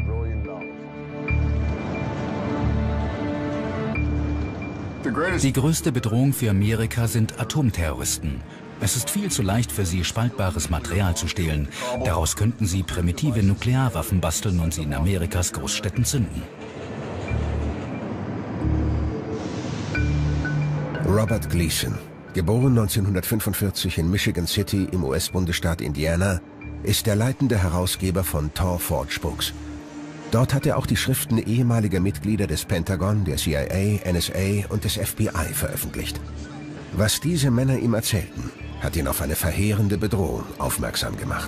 Die größte Bedrohung für Amerika sind Atomterroristen. Es ist viel zu leicht für sie, spaltbares Material zu stehlen. Daraus könnten sie primitive Nuklearwaffen basteln und sie in Amerikas Großstädten zünden. Robert Gleason, geboren neunzehnhundertfünfundvierzig in Michigan City im U S-Bundesstaat Indiana, ist der leitende Herausgeber von Tor Forge Books. Dort hat er auch die Schriften ehemaliger Mitglieder des Pentagon, der C I A, N S A und des F B I veröffentlicht. Was diese Männer ihm erzählten, hat ihn auf eine verheerende Bedrohung aufmerksam gemacht.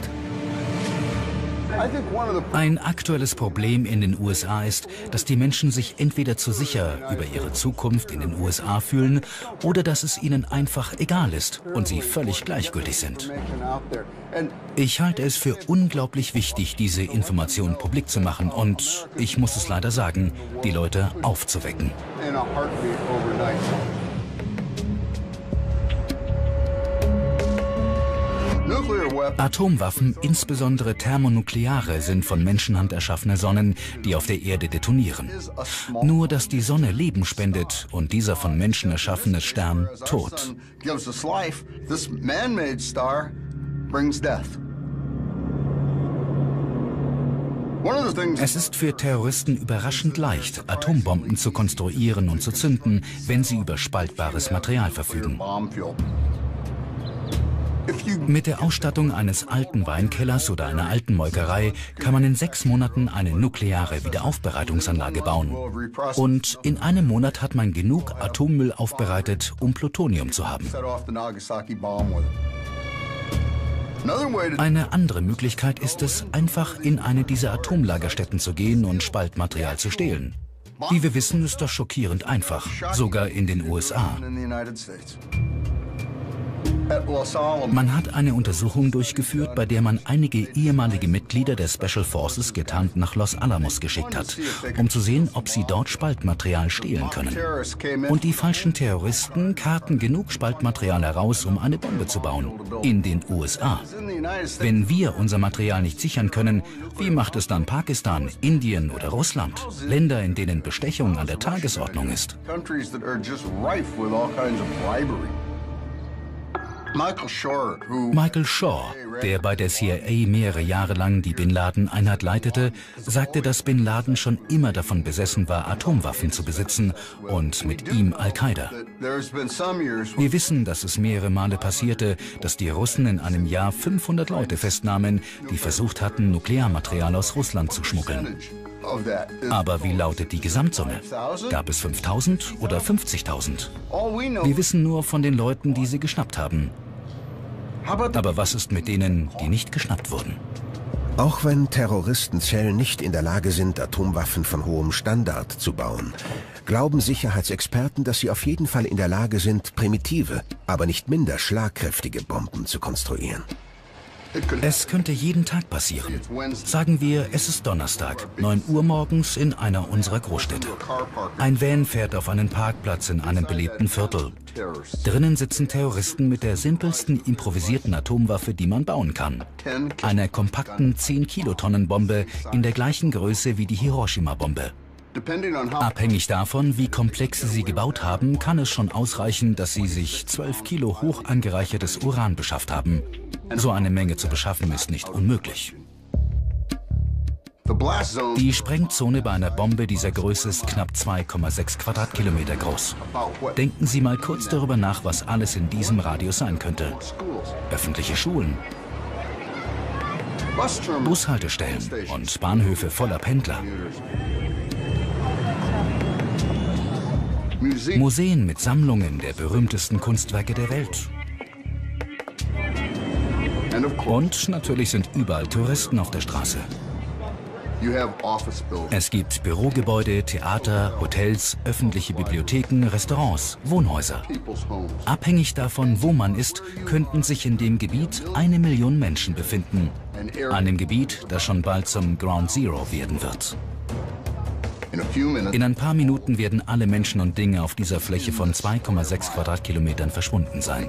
Ein aktuelles Problem in den U S A ist, dass die Menschen sich entweder zu sicher über ihre Zukunft in den U S A fühlen oder dass es ihnen einfach egal ist und sie völlig gleichgültig sind. Ich halte es für unglaublich wichtig, diese Information publik zu machen und, ich muss es leider sagen, die Leute aufzuwecken. Atomwaffen, insbesondere thermonukleare, sind von Menschenhand erschaffene Sonnen, die auf der Erde detonieren. Nur, dass die Sonne Leben spendet und dieser von Menschen erschaffene Stern Tod. Es ist für Terroristen überraschend leicht, Atombomben zu konstruieren und zu zünden, wenn sie über spaltbares Material verfügen. Mit der Ausstattung eines alten Weinkellers oder einer alten Molkerei kann man in sechs Monaten eine nukleare Wiederaufbereitungsanlage bauen. Und in einem Monat hat man genug Atommüll aufbereitet, um Plutonium zu haben. Eine andere Möglichkeit ist es, einfach in eine dieser Atomlagerstätten zu gehen und Spaltmaterial zu stehlen. Wie wir wissen, ist das schockierend einfach, sogar in den U S A. Man hat eine Untersuchung durchgeführt, bei der man einige ehemalige Mitglieder der Special Forces getarnt nach Los Alamos geschickt hat, um zu sehen, ob sie dort Spaltmaterial stehlen können. Und die falschen Terroristen karten genug Spaltmaterial heraus, um eine Bombe zu bauen. In den U S A. Wenn wir unser Material nicht sichern können, wie macht es dann Pakistan, Indien oder Russland? Länder, in denen Bestechung an der Tagesordnung ist. Michael Shaw, der bei der C I A mehrere Jahre lang die Bin Laden-Einheit leitete, sagte, dass Bin Laden schon immer davon besessen war, Atomwaffen zu besitzen und mit ihm Al-Qaida. Wir wissen, dass es mehrere Male passierte, dass die Russen in einem Jahr fünfhundert Leute festnahmen, die versucht hatten, Nuklearmaterial aus Russland zu schmuggeln. Aber wie lautet die Gesamtsumme? Gab es fünftausend oder fünfzigtausend? Wir wissen nur von den Leuten, die sie geschnappt haben. Aber was ist mit denen, die nicht geschnappt wurden? Auch wenn Terroristenzellen nicht in der Lage sind, Atomwaffen von hohem Standard zu bauen, glauben Sicherheitsexperten, dass sie auf jeden Fall in der Lage sind, primitive, aber nicht minder schlagkräftige Bomben zu konstruieren. Es könnte jeden Tag passieren. Sagen wir, es ist Donnerstag, neun Uhr morgens in einer unserer Großstädte. Ein Van fährt auf einen Parkplatz in einem belebten Viertel. Drinnen sitzen Terroristen mit der simpelsten improvisierten Atomwaffe, die man bauen kann. Einer kompakten zehn Kilotonnen Bombe in der gleichen Größe wie die Hiroshima-Bombe. Abhängig davon, wie komplex sie sie gebaut haben, kann es schon ausreichen, dass sie sich zwölf Kilo hoch angereichertes Uran beschafft haben. So eine Menge zu beschaffen ist nicht unmöglich. Die Sprengzone bei einer Bombe dieser Größe ist knapp zwei Komma sechs Quadratkilometer groß. Denken Sie mal kurz darüber nach, was alles in diesem Radius sein könnte. Öffentliche Schulen, Bushaltestellen und Bahnhöfe voller Pendler. Museen mit Sammlungen der berühmtesten Kunstwerke der Welt. Und natürlich sind überall Touristen auf der Straße. Es gibt Bürogebäude, Theater, Hotels, öffentliche Bibliotheken, Restaurants, Wohnhäuser. Abhängig davon, wo man ist, könnten sich in dem Gebiet eine Million Menschen befinden. Einem Gebiet, das schon bald zum Ground Zero werden wird. In ein paar Minuten werden alle Menschen und Dinge auf dieser Fläche von zwei Komma sechs Quadratkilometern verschwunden sein.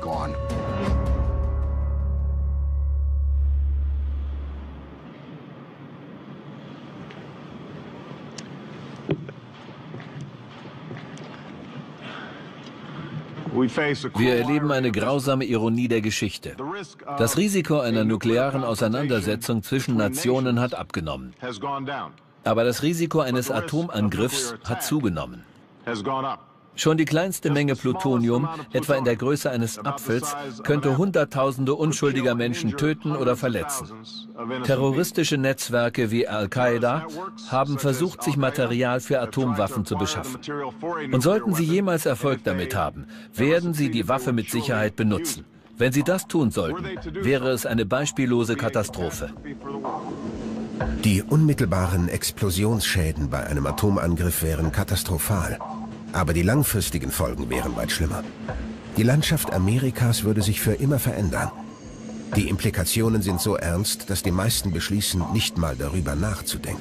Wir erleben eine grausame Ironie der Geschichte. Das Risiko einer nuklearen Auseinandersetzung zwischen Nationen hat abgenommen. Aber das Risiko eines Atomangriffs hat zugenommen. Schon die kleinste Menge Plutonium, etwa in der Größe eines Apfels, könnte Hunderttausende unschuldiger Menschen töten oder verletzen. Terroristische Netzwerke wie Al-Qaida haben versucht, sich Material für Atomwaffen zu beschaffen. Und sollten sie jemals Erfolg damit haben, werden sie die Waffe mit Sicherheit benutzen. Wenn sie das tun sollten, wäre es eine beispiellose Katastrophe. Die unmittelbaren Explosionsschäden bei einem Atomangriff wären katastrophal. Aber die langfristigen Folgen wären weit schlimmer. Die Landschaft Amerikas würde sich für immer verändern. Die Implikationen sind so ernst, dass die meisten beschließen, nicht mal darüber nachzudenken.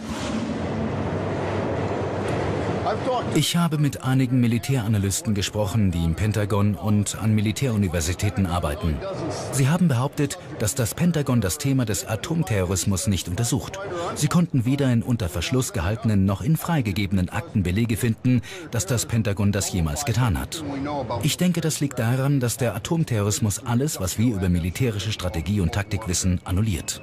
Ich habe mit einigen Militäranalysten gesprochen, die im Pentagon und an Militäruniversitäten arbeiten. Sie haben behauptet, dass das Pentagon das Thema des Atomterrorismus nicht untersucht. Sie konnten weder in unter Verschluss gehaltenen noch in freigegebenen Akten Belege finden, dass das Pentagon das jemals getan hat. Ich denke, das liegt daran, dass der Atomterrorismus alles, was wir über militärische Strategie und Taktik wissen, annulliert.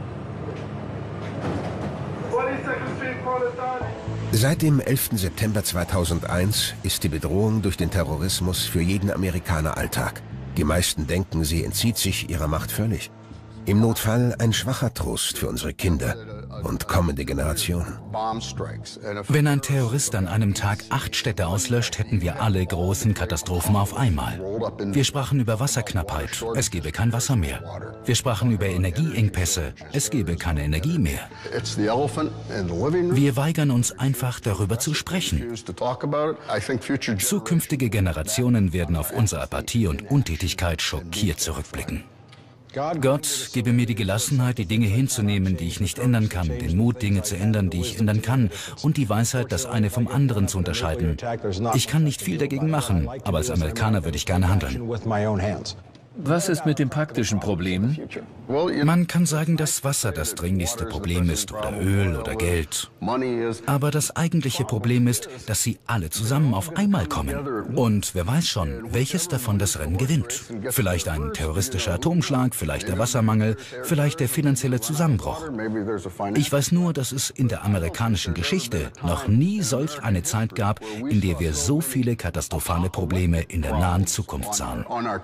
Seit dem elften September zweitausendeins ist die Bedrohung durch den Terrorismus für jeden Amerikaner Alltag. Die meisten denken, sie entzieht sich ihrer Macht völlig. Im Notfall ein schwacher Trost für unsere Kinder. und kommende Generationen. Wenn ein Terrorist an einem Tag acht Städte auslöscht, hätten wir alle großen Katastrophen auf einmal. Wir sprachen über Wasserknappheit, es gäbe kein Wasser mehr. Wir sprachen über Energieengpässe, es gäbe keine Energie mehr. Wir weigern uns einfach, darüber zu sprechen. Zukünftige Generationen werden auf unsere Apathie und Untätigkeit schockiert zurückblicken. Gott, gebe mir die Gelassenheit, die Dinge hinzunehmen, die ich nicht ändern kann, den Mut, Dinge zu ändern, die ich ändern kann, und die Weisheit, das eine vom anderen zu unterscheiden. Ich kann nicht viel dagegen machen, aber als Amerikaner würde ich gerne handeln. Was ist mit den praktischen Problemen? Man kann sagen, dass Wasser das dringlichste Problem ist, oder Öl oder Geld. Aber das eigentliche Problem ist, dass sie alle zusammen auf einmal kommen. Und wer weiß schon, welches davon das Rennen gewinnt. Vielleicht ein terroristischer Atomschlag, vielleicht der Wassermangel, vielleicht der finanzielle Zusammenbruch. Ich weiß nur, dass es in der amerikanischen Geschichte noch nie solch eine Zeit gab, in der wir so viele katastrophale Probleme in der nahen Zukunft sahen.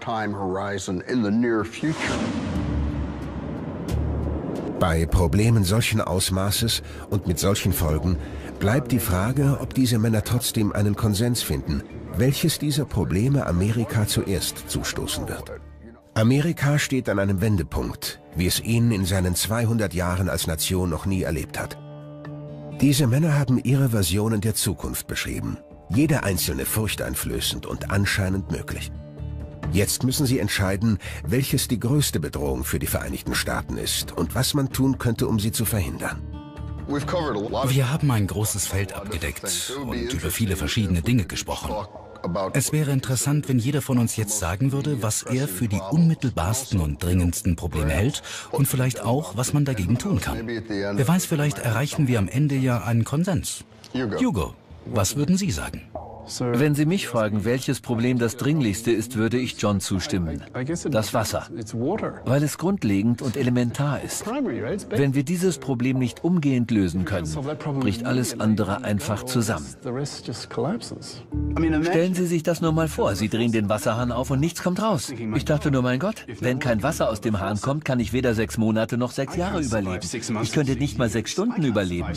Bei Problemen solchen Ausmaßes und mit solchen Folgen bleibt die Frage, ob diese Männer trotzdem einen Konsens finden, welches dieser Probleme Amerika zuerst zustoßen wird. Amerika steht an einem Wendepunkt, wie es ihn in seinen zweihundert Jahren als Nation noch nie erlebt hat. Diese Männer haben ihre Versionen der Zukunft beschrieben, jede einzelne furchteinflößend und anscheinend möglich. Jetzt müssen sie entscheiden, welches die größte Bedrohung für die Vereinigten Staaten ist und was man tun könnte, um sie zu verhindern. Wir haben ein großes Feld abgedeckt und über viele verschiedene Dinge gesprochen. Es wäre interessant, wenn jeder von uns jetzt sagen würde, was er für die unmittelbarsten und dringendsten Probleme hält und vielleicht auch, was man dagegen tun kann. Wer weiß, vielleicht erreichen wir am Ende ja einen Konsens. Hugo, was würden Sie sagen? Wenn Sie mich fragen, welches Problem das dringlichste ist, würde ich John zustimmen. Das Wasser. Weil es grundlegend und elementar ist. Wenn wir dieses Problem nicht umgehend lösen können, bricht alles andere einfach zusammen. Stellen Sie sich das nur mal vor. Sie drehen den Wasserhahn auf und nichts kommt raus. Ich dachte nur, mein Gott, wenn kein Wasser aus dem Hahn kommt, kann ich weder sechs Monate noch sechs Jahre überleben. Ich könnte nicht mal sechs Stunden überleben.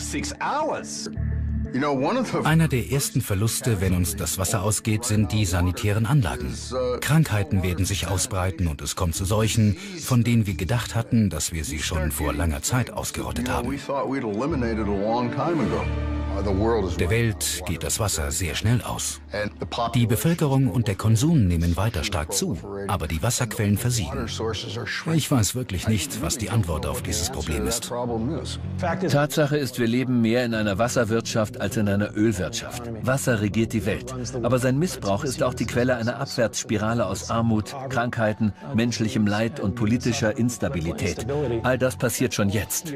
Einer der ersten Verluste, wenn uns das Wasser ausgeht, sind die sanitären Anlagen. Krankheiten werden sich ausbreiten und es kommt zu Seuchen, von denen wir gedacht hatten, dass wir sie schon vor langer Zeit ausgerottet haben. Der Welt geht das Wasser sehr schnell aus. Die Bevölkerung und der Konsum nehmen weiter stark zu, aber die Wasserquellen versiegen. Ich weiß wirklich nicht, was die Antwort auf dieses Problem ist. Tatsache ist, wir leben mehr in einer Wasserwirtschaft als in einer Ölwirtschaft. Wasser regiert die Welt. Aber sein Missbrauch ist auch die Quelle einer Abwärtsspirale aus Armut, Krankheiten, menschlichem Leid und politischer Instabilität. All das passiert schon jetzt.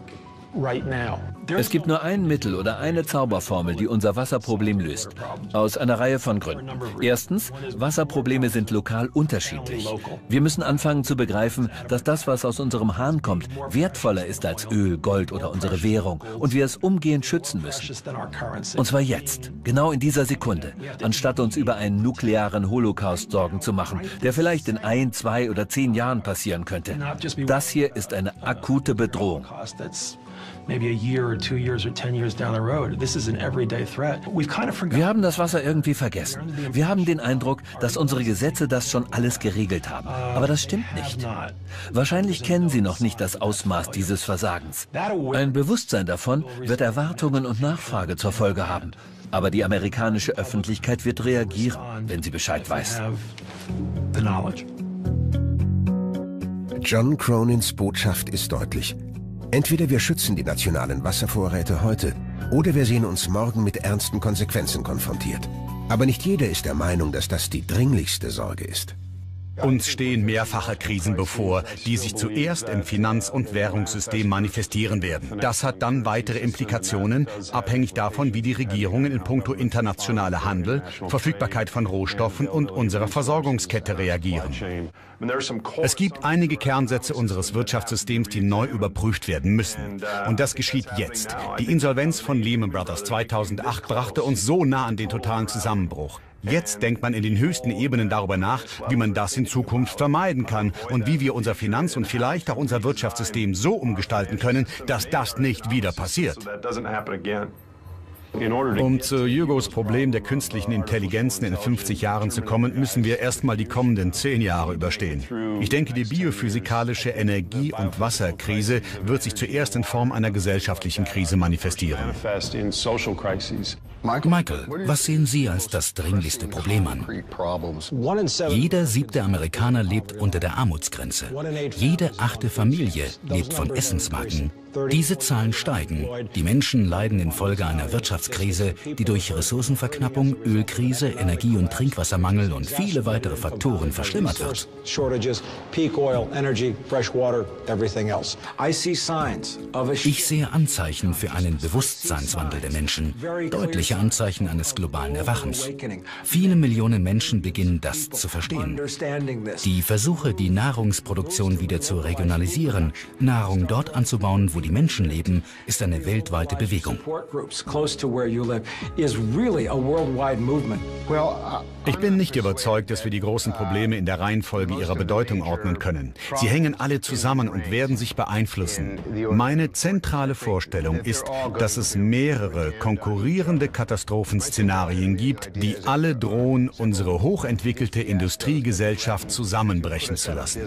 Es gibt nur ein Mittel oder eine Zauberformel, die unser Wasserproblem löst. Aus einer Reihe von Gründen. Erstens, Wasserprobleme sind lokal unterschiedlich. Wir müssen anfangen zu begreifen, dass das, was aus unserem Hahn kommt, wertvoller ist als Öl, Gold oder unsere Währung und wir es umgehend schützen müssen. Und zwar jetzt, genau in dieser Sekunde, anstatt uns über einen nuklearen Holocaust Sorgen zu machen, der vielleicht in ein, zwei oder zehn Jahren passieren könnte. Das hier ist eine akute Bedrohung. Wir haben das Wasser irgendwie vergessen. Wir haben den Eindruck, dass unsere Gesetze das schon alles geregelt haben. Aber das stimmt nicht. Wahrscheinlich kennen Sie noch nicht das Ausmaß dieses Versagens. Ein Bewusstsein davon wird Erwartungen und Nachfrage zur Folge haben. Aber die amerikanische Öffentlichkeit wird reagieren, wenn sie Bescheid weiß. John Cronins Botschaft ist deutlich. Entweder wir schützen die nationalen Wasservorräte heute, oder wir sehen uns morgen mit ernsten Konsequenzen konfrontiert. Aber nicht jeder ist der Meinung, dass das die dringlichste Sorge ist. Uns stehen mehrfache Krisen bevor, die sich zuerst im Finanz- und Währungssystem manifestieren werden. Das hat dann weitere Implikationen, abhängig davon, wie die Regierungen in puncto internationaler Handel, Verfügbarkeit von Rohstoffen und unserer Versorgungskette reagieren. Es gibt einige Kernsätze unseres Wirtschaftssystems, die neu überprüft werden müssen. Und das geschieht jetzt. Die Insolvenz von Lehman Brothers zweitausendacht brachte uns so nah an den totalen Zusammenbruch. Jetzt denkt man in den höchsten Ebenen darüber nach, wie man das in Zukunft vermeiden kann und wie wir unser Finanz- und vielleicht auch unser Wirtschaftssystem so umgestalten können, dass das nicht wieder passiert. Um zu Hugos Problem der künstlichen Intelligenzen in fünfzig Jahren zu kommen, müssen wir erstmal die kommenden zehn Jahre überstehen. Ich denke, die biophysikalische Energie- und Wasserkrise wird sich zuerst in Form einer gesellschaftlichen Krise manifestieren. Michael, was sehen Sie als das dringlichste Problem an? Jeder siebte Amerikaner lebt unter der Armutsgrenze. Jede achte Familie lebt von Essensmarken. Diese Zahlen steigen. Die Menschen leiden infolge einer Wirtschaftskrise, die durch Ressourcenverknappung, Ölkrise, Energie- und Trinkwassermangel und viele weitere Faktoren verschlimmert wird. Ich sehe Anzeichen für einen Bewusstseinswandel der Menschen, deutliche Anzeichen eines globalen Erwachens. Viele Millionen Menschen beginnen das zu verstehen. Die Versuche, die Nahrungsproduktion wieder zu regionalisieren, Nahrung dort anzubauen, wo die Menschen leben, ist eine weltweite Bewegung. Ich bin nicht überzeugt, dass wir die großen Probleme in der Reihenfolge ihrer Bedeutung ordnen können. Sie hängen alle zusammen und werden sich beeinflussen. Meine zentrale Vorstellung ist, dass es mehrere konkurrierende Katastrophenszenarien gibt, die alle drohen, unsere hochentwickelte Industriegesellschaft zusammenbrechen zu lassen.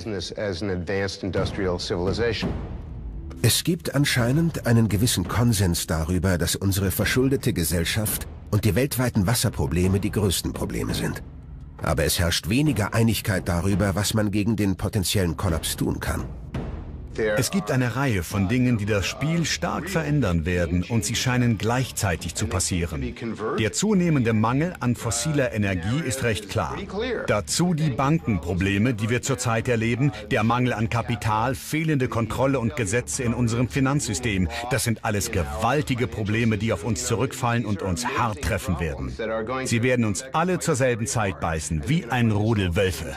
Es gibt anscheinend einen gewissen Konsens darüber, dass unsere verschuldete Gesellschaft und die weltweiten Wasserprobleme die größten Probleme sind. Aber es herrscht weniger Einigkeit darüber, was man gegen den potenziellen Kollaps tun kann. Es gibt eine Reihe von Dingen, die das Spiel stark verändern werden, und sie scheinen gleichzeitig zu passieren. Der zunehmende Mangel an fossiler Energie ist recht klar. Dazu die Bankenprobleme, die wir zurzeit erleben, der Mangel an Kapital, fehlende Kontrolle und Gesetze in unserem Finanzsystem. Das sind alles gewaltige Probleme, die auf uns zurückfallen und uns hart treffen werden. Sie werden uns alle zur selben Zeit beißen, wie ein Rudel Wölfe.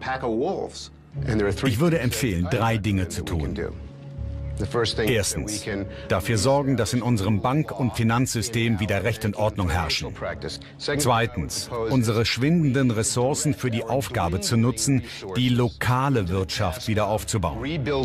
Ich würde empfehlen, drei Dinge zu tun. Erstens, dafür sorgen, dass in unserem Bank- und Finanzsystem wieder Recht und Ordnung herrschen. Zweitens, unsere schwindenden Ressourcen für die Aufgabe zu nutzen, die lokale Wirtschaft wieder aufzubauen.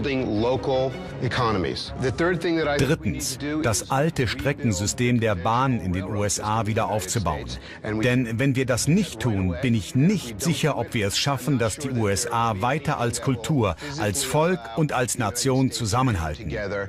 Drittens, das alte Streckensystem der Bahn in den U S A wieder aufzubauen. Denn wenn wir das nicht tun, bin ich nicht sicher, ob wir es schaffen, dass die U S A weiter als Kultur, als Volk und als Nation zusammenhalten. Wir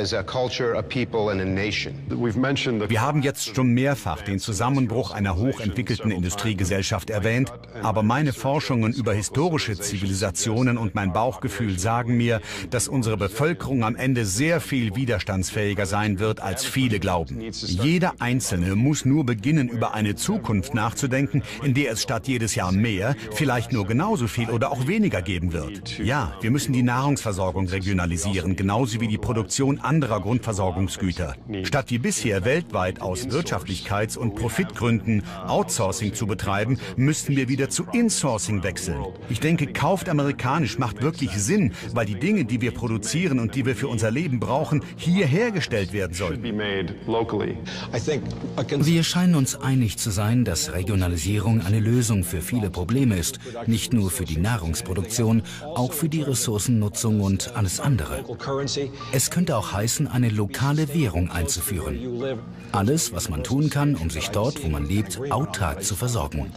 haben jetzt schon mehrfach den Zusammenbruch einer hochentwickelten Industriegesellschaft erwähnt, aber meine Forschungen über historische Zivilisationen und mein Bauchgefühl sagen mir, dass unsere Bevölkerung am Ende sehr viel widerstandsfähiger sein wird, als viele glauben. Jeder Einzelne muss nur beginnen, über eine Zukunft nachzudenken, in der es statt jedes Jahr mehr, vielleicht nur genauso viel oder auch weniger geben wird. Ja, wir müssen die Nahrungsversorgung regionalisieren, genauso wie die Produktion anderer Grundversorgungsgüter. Statt wie bisher weltweit aus Wirtschaftlichkeits- und Profitgründen Outsourcing zu betreiben, müssten wir wieder zu Insourcing wechseln. Ich denke, kauft amerikanisch macht wirklich Sinn, weil die Dinge, die wir produzieren und die wir für unser Leben brauchen, hier hergestellt werden sollen. Wir scheinen uns einig zu sein, dass Regionalisierung eine Lösung für viele Probleme ist. Nicht nur für die Nahrungsproduktion, auch für die Ressourcennutzung und alles andere. Es könnte auch heißen, eine lokale Währung einzuführen. Alles, was man tun kann, um sich dort, wo man lebt, autark zu versorgen.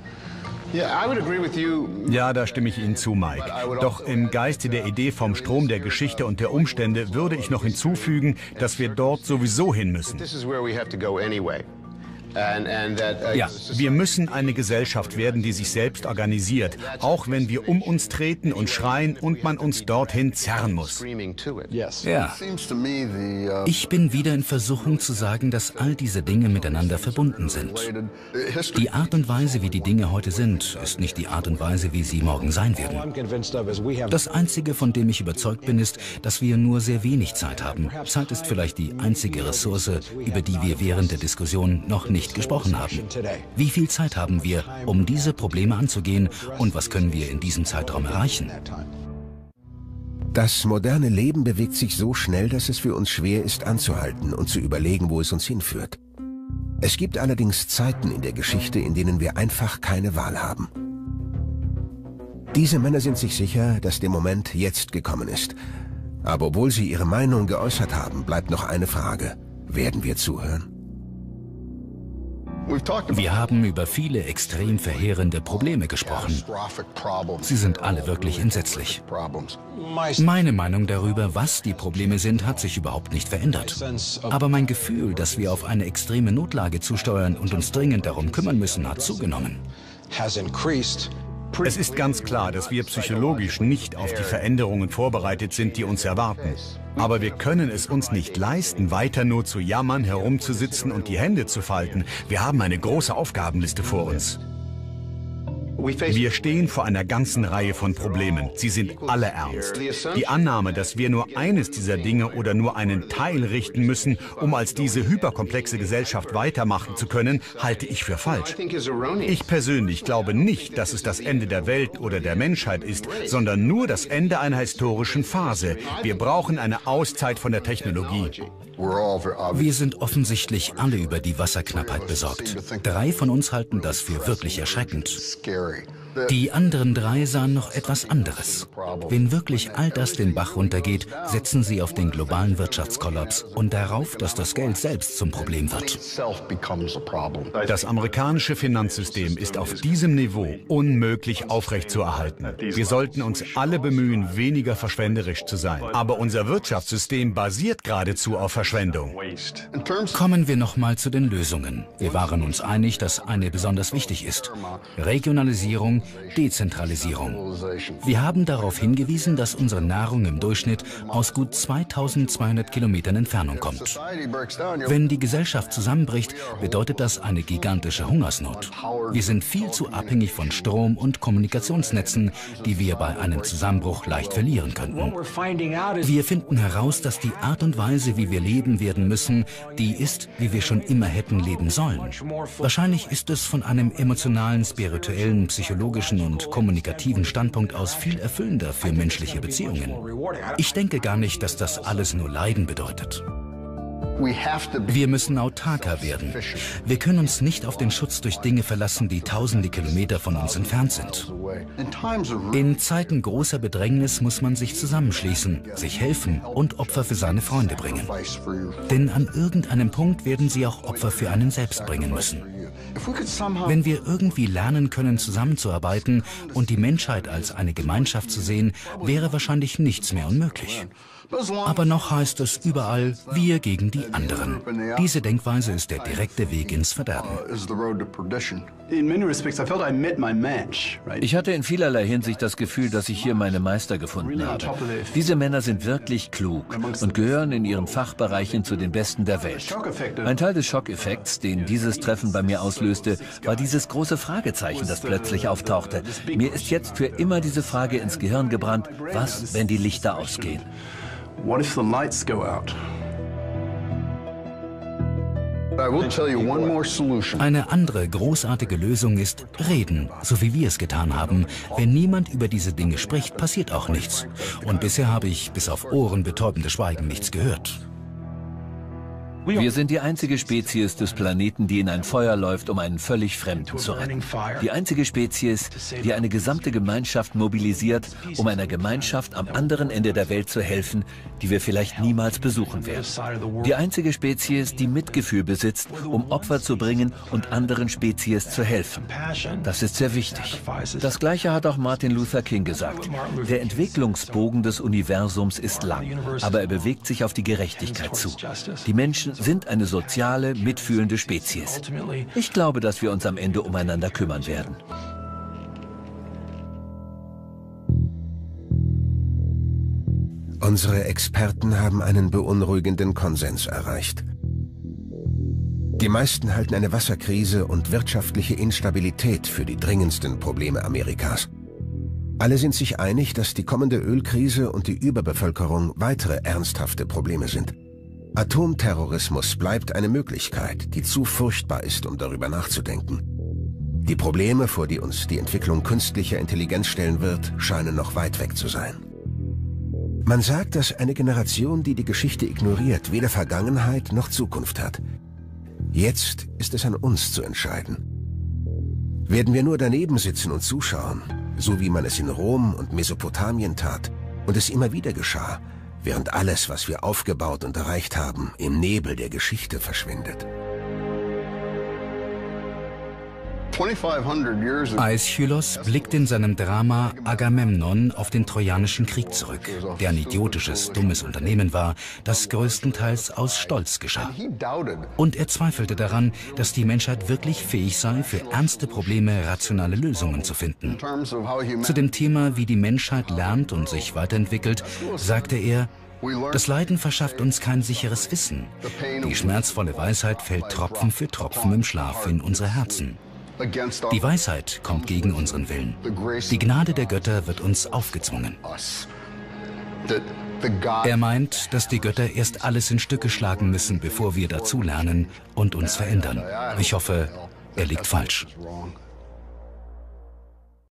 Ja, da stimme ich Ihnen zu, Mike. Doch im Geiste der Idee vom Strom der Geschichte und der Umstände würde ich noch hinzufügen, dass wir dort sowieso hin müssen. Ja, wir müssen eine Gesellschaft werden, die sich selbst organisiert, auch wenn wir um uns treten und schreien und man uns dorthin zerren muss. Ja. Ich bin wieder in Versuchung zu sagen, dass all diese Dinge miteinander verbunden sind. Die Art und Weise, wie die Dinge heute sind, ist nicht die Art und Weise, wie sie morgen sein werden. Das Einzige, von dem ich überzeugt bin, ist, dass wir nur sehr wenig Zeit haben. Zeit ist vielleicht die einzige Ressource, über die wir während der Diskussion noch nicht gesprochen haben. Wie viel Zeit haben wir, um diese Probleme anzugehen, und was können wir in diesem Zeitraum erreichen? Das moderne Leben bewegt sich so schnell, dass es für uns schwer ist, anzuhalten und zu überlegen, wo es uns hinführt. Es gibt allerdings Zeiten in der Geschichte, in denen wir einfach keine Wahl haben. Diese Männer sind sich sicher, dass der Moment jetzt gekommen ist. Aber obwohl sie ihre Meinung geäußert haben, bleibt noch eine Frage. Werden wir zuhören? Wir haben über viele extrem verheerende Probleme gesprochen. Sie sind alle wirklich entsetzlich. Meine Meinung darüber, was die Probleme sind, hat sich überhaupt nicht verändert. Aber mein Gefühl, dass wir auf eine extreme Notlage zusteuern und uns dringend darum kümmern müssen, hat zugenommen. Es ist ganz klar, dass wir psychologisch nicht auf die Veränderungen vorbereitet sind, die uns erwarten. Aber wir können es uns nicht leisten, weiter nur zu jammern, herumzusitzen und die Hände zu falten. Wir haben eine große Aufgabenliste vor uns. Wir stehen vor einer ganzen Reihe von Problemen. Sie sind alle ernst. Die Annahme, dass wir nur eines dieser Dinge oder nur einen Teil richten müssen, um als diese hyperkomplexe Gesellschaft weitermachen zu können, halte ich für falsch. Ich persönlich glaube nicht, dass es das Ende der Welt oder der Menschheit ist, sondern nur das Ende einer historischen Phase. Wir brauchen eine Auszeit von der Technologie. Wir sind offensichtlich alle über die Wasserknappheit besorgt. Drei von uns halten das für wirklich erschreckend. Die anderen drei sahen noch etwas anderes. Wenn wirklich all das den Bach runtergeht, setzen sie auf den globalen Wirtschaftskollaps und darauf, dass das Geld selbst zum Problem wird. Das amerikanische Finanzsystem ist auf diesem Niveau unmöglich aufrechtzuerhalten. Wir sollten uns alle bemühen, weniger verschwenderisch zu sein. Aber unser Wirtschaftssystem basiert geradezu auf Verschwendung. Kommen wir nochmal zu den Lösungen. Wir waren uns einig, dass eine besonders wichtig ist. Regionalisierung, Dezentralisierung. Wir haben darauf hingewiesen, dass unsere Nahrung im Durchschnitt aus gut zweitausendzweihundert Kilometern Entfernung kommt. Wenn die Gesellschaft zusammenbricht, bedeutet das eine gigantische Hungersnot. Wir sind viel zu abhängig von Strom- und Kommunikationsnetzen, die wir bei einem Zusammenbruch leicht verlieren könnten. Wir finden heraus, dass die Art und Weise, wie wir leben werden müssen, die ist, wie wir schon immer hätten leben sollen. Wahrscheinlich ist es von einem emotionalen, spirituellen, psychologischen und kommunikativen Standpunkt aus viel erfüllender für menschliche Beziehungen. Ich denke gar nicht, dass das alles nur Leiden bedeutet. Wir müssen autarker werden. Wir können uns nicht auf den Schutz durch Dinge verlassen, die tausende Kilometer von uns entfernt sind. In Zeiten großer Bedrängnis muss man sich zusammenschließen, sich helfen und Opfer für seine Freunde bringen. Denn an irgendeinem Punkt werden sie auch Opfer für einen selbst bringen müssen. Wenn wir irgendwie lernen können, zusammenzuarbeiten und die Menschheit als eine Gemeinschaft zu sehen, wäre wahrscheinlich nichts mehr unmöglich. Aber noch heißt es überall, wir gegen die anderen. Diese Denkweise ist der direkte Weg ins Verderben. Ich hatte in vielerlei Hinsicht das Gefühl, dass ich hier meine Meister gefunden habe. Diese Männer sind wirklich klug und gehören in ihren Fachbereichen zu den Besten der Welt. Ein Teil des Schockeffekts, den dieses Treffen bei mir auslöste, war dieses große Fragezeichen, das plötzlich auftauchte. Mir ist jetzt für immer diese Frage ins Gehirn gebrannt: Was, wenn die Lichter ausgehen? What if the lights go out? Eine andere großartige Lösung ist reden, so wie wir es getan haben. Wenn niemand über diese Dinge spricht, passiert auch nichts. Und bisher habe ich bis auf ohrenbetäubendes Schweigen nichts gehört. Wir sind die einzige Spezies des Planeten, die in ein Feuer läuft, um einen völlig Fremden zu retten. Die einzige Spezies, die eine gesamte Gemeinschaft mobilisiert, um einer Gemeinschaft am anderen Ende der Welt zu helfen, die wir vielleicht niemals besuchen werden. Die einzige Spezies, die Mitgefühl besitzt, um Opfer zu bringen und anderen Spezies zu helfen. Das ist sehr wichtig. Das Gleiche hat auch Martin Luther King gesagt. Der Entwicklungsbogen des Universums ist lang, aber er bewegt sich auf die Gerechtigkeit zu. Die Menschen sind eine soziale, mitfühlende Spezies. Ich glaube, dass wir uns am Ende umeinander kümmern werden. Unsere Experten haben einen beunruhigenden Konsens erreicht. Die meisten halten eine Wasserkrise und wirtschaftliche Instabilität für die dringendsten Probleme Amerikas. Alle sind sich einig, dass die kommende Ölkrise und die Überbevölkerung weitere ernsthafte Probleme sind. Atomterrorismus bleibt eine Möglichkeit, die zu furchtbar ist, um darüber nachzudenken. Die Probleme, vor die uns die Entwicklung künstlicher Intelligenz stellen wird, scheinen noch weit weg zu sein. Man sagt, dass eine Generation, die die Geschichte ignoriert, weder Vergangenheit noch Zukunft hat. Jetzt ist es an uns zu entscheiden. Werden wir nur daneben sitzen und zuschauen, so wie man es in Rom und Mesopotamien tat und es immer wieder geschah, während alles, was wir aufgebaut und erreicht haben, im Nebel der Geschichte verschwindet? Aeschylos blickt in seinem Drama Agamemnon auf den Trojanischen Krieg zurück, der ein idiotisches, dummes Unternehmen war, das größtenteils aus Stolz geschah. Und er zweifelte daran, dass die Menschheit wirklich fähig sei, für ernste Probleme rationale Lösungen zu finden. Zu dem Thema, wie die Menschheit lernt und sich weiterentwickelt, sagte er: Das Leiden verschafft uns kein sicheres Wissen. Die schmerzvolle Weisheit fällt Tropfen für Tropfen im Schlaf in unsere Herzen. Die Weisheit kommt gegen unseren Willen. Die Gnade der Götter wird uns aufgezwungen. Er meint, dass die Götter erst alles in Stücke schlagen müssen, bevor wir dazulernen und uns verändern. Ich hoffe, er liegt falsch.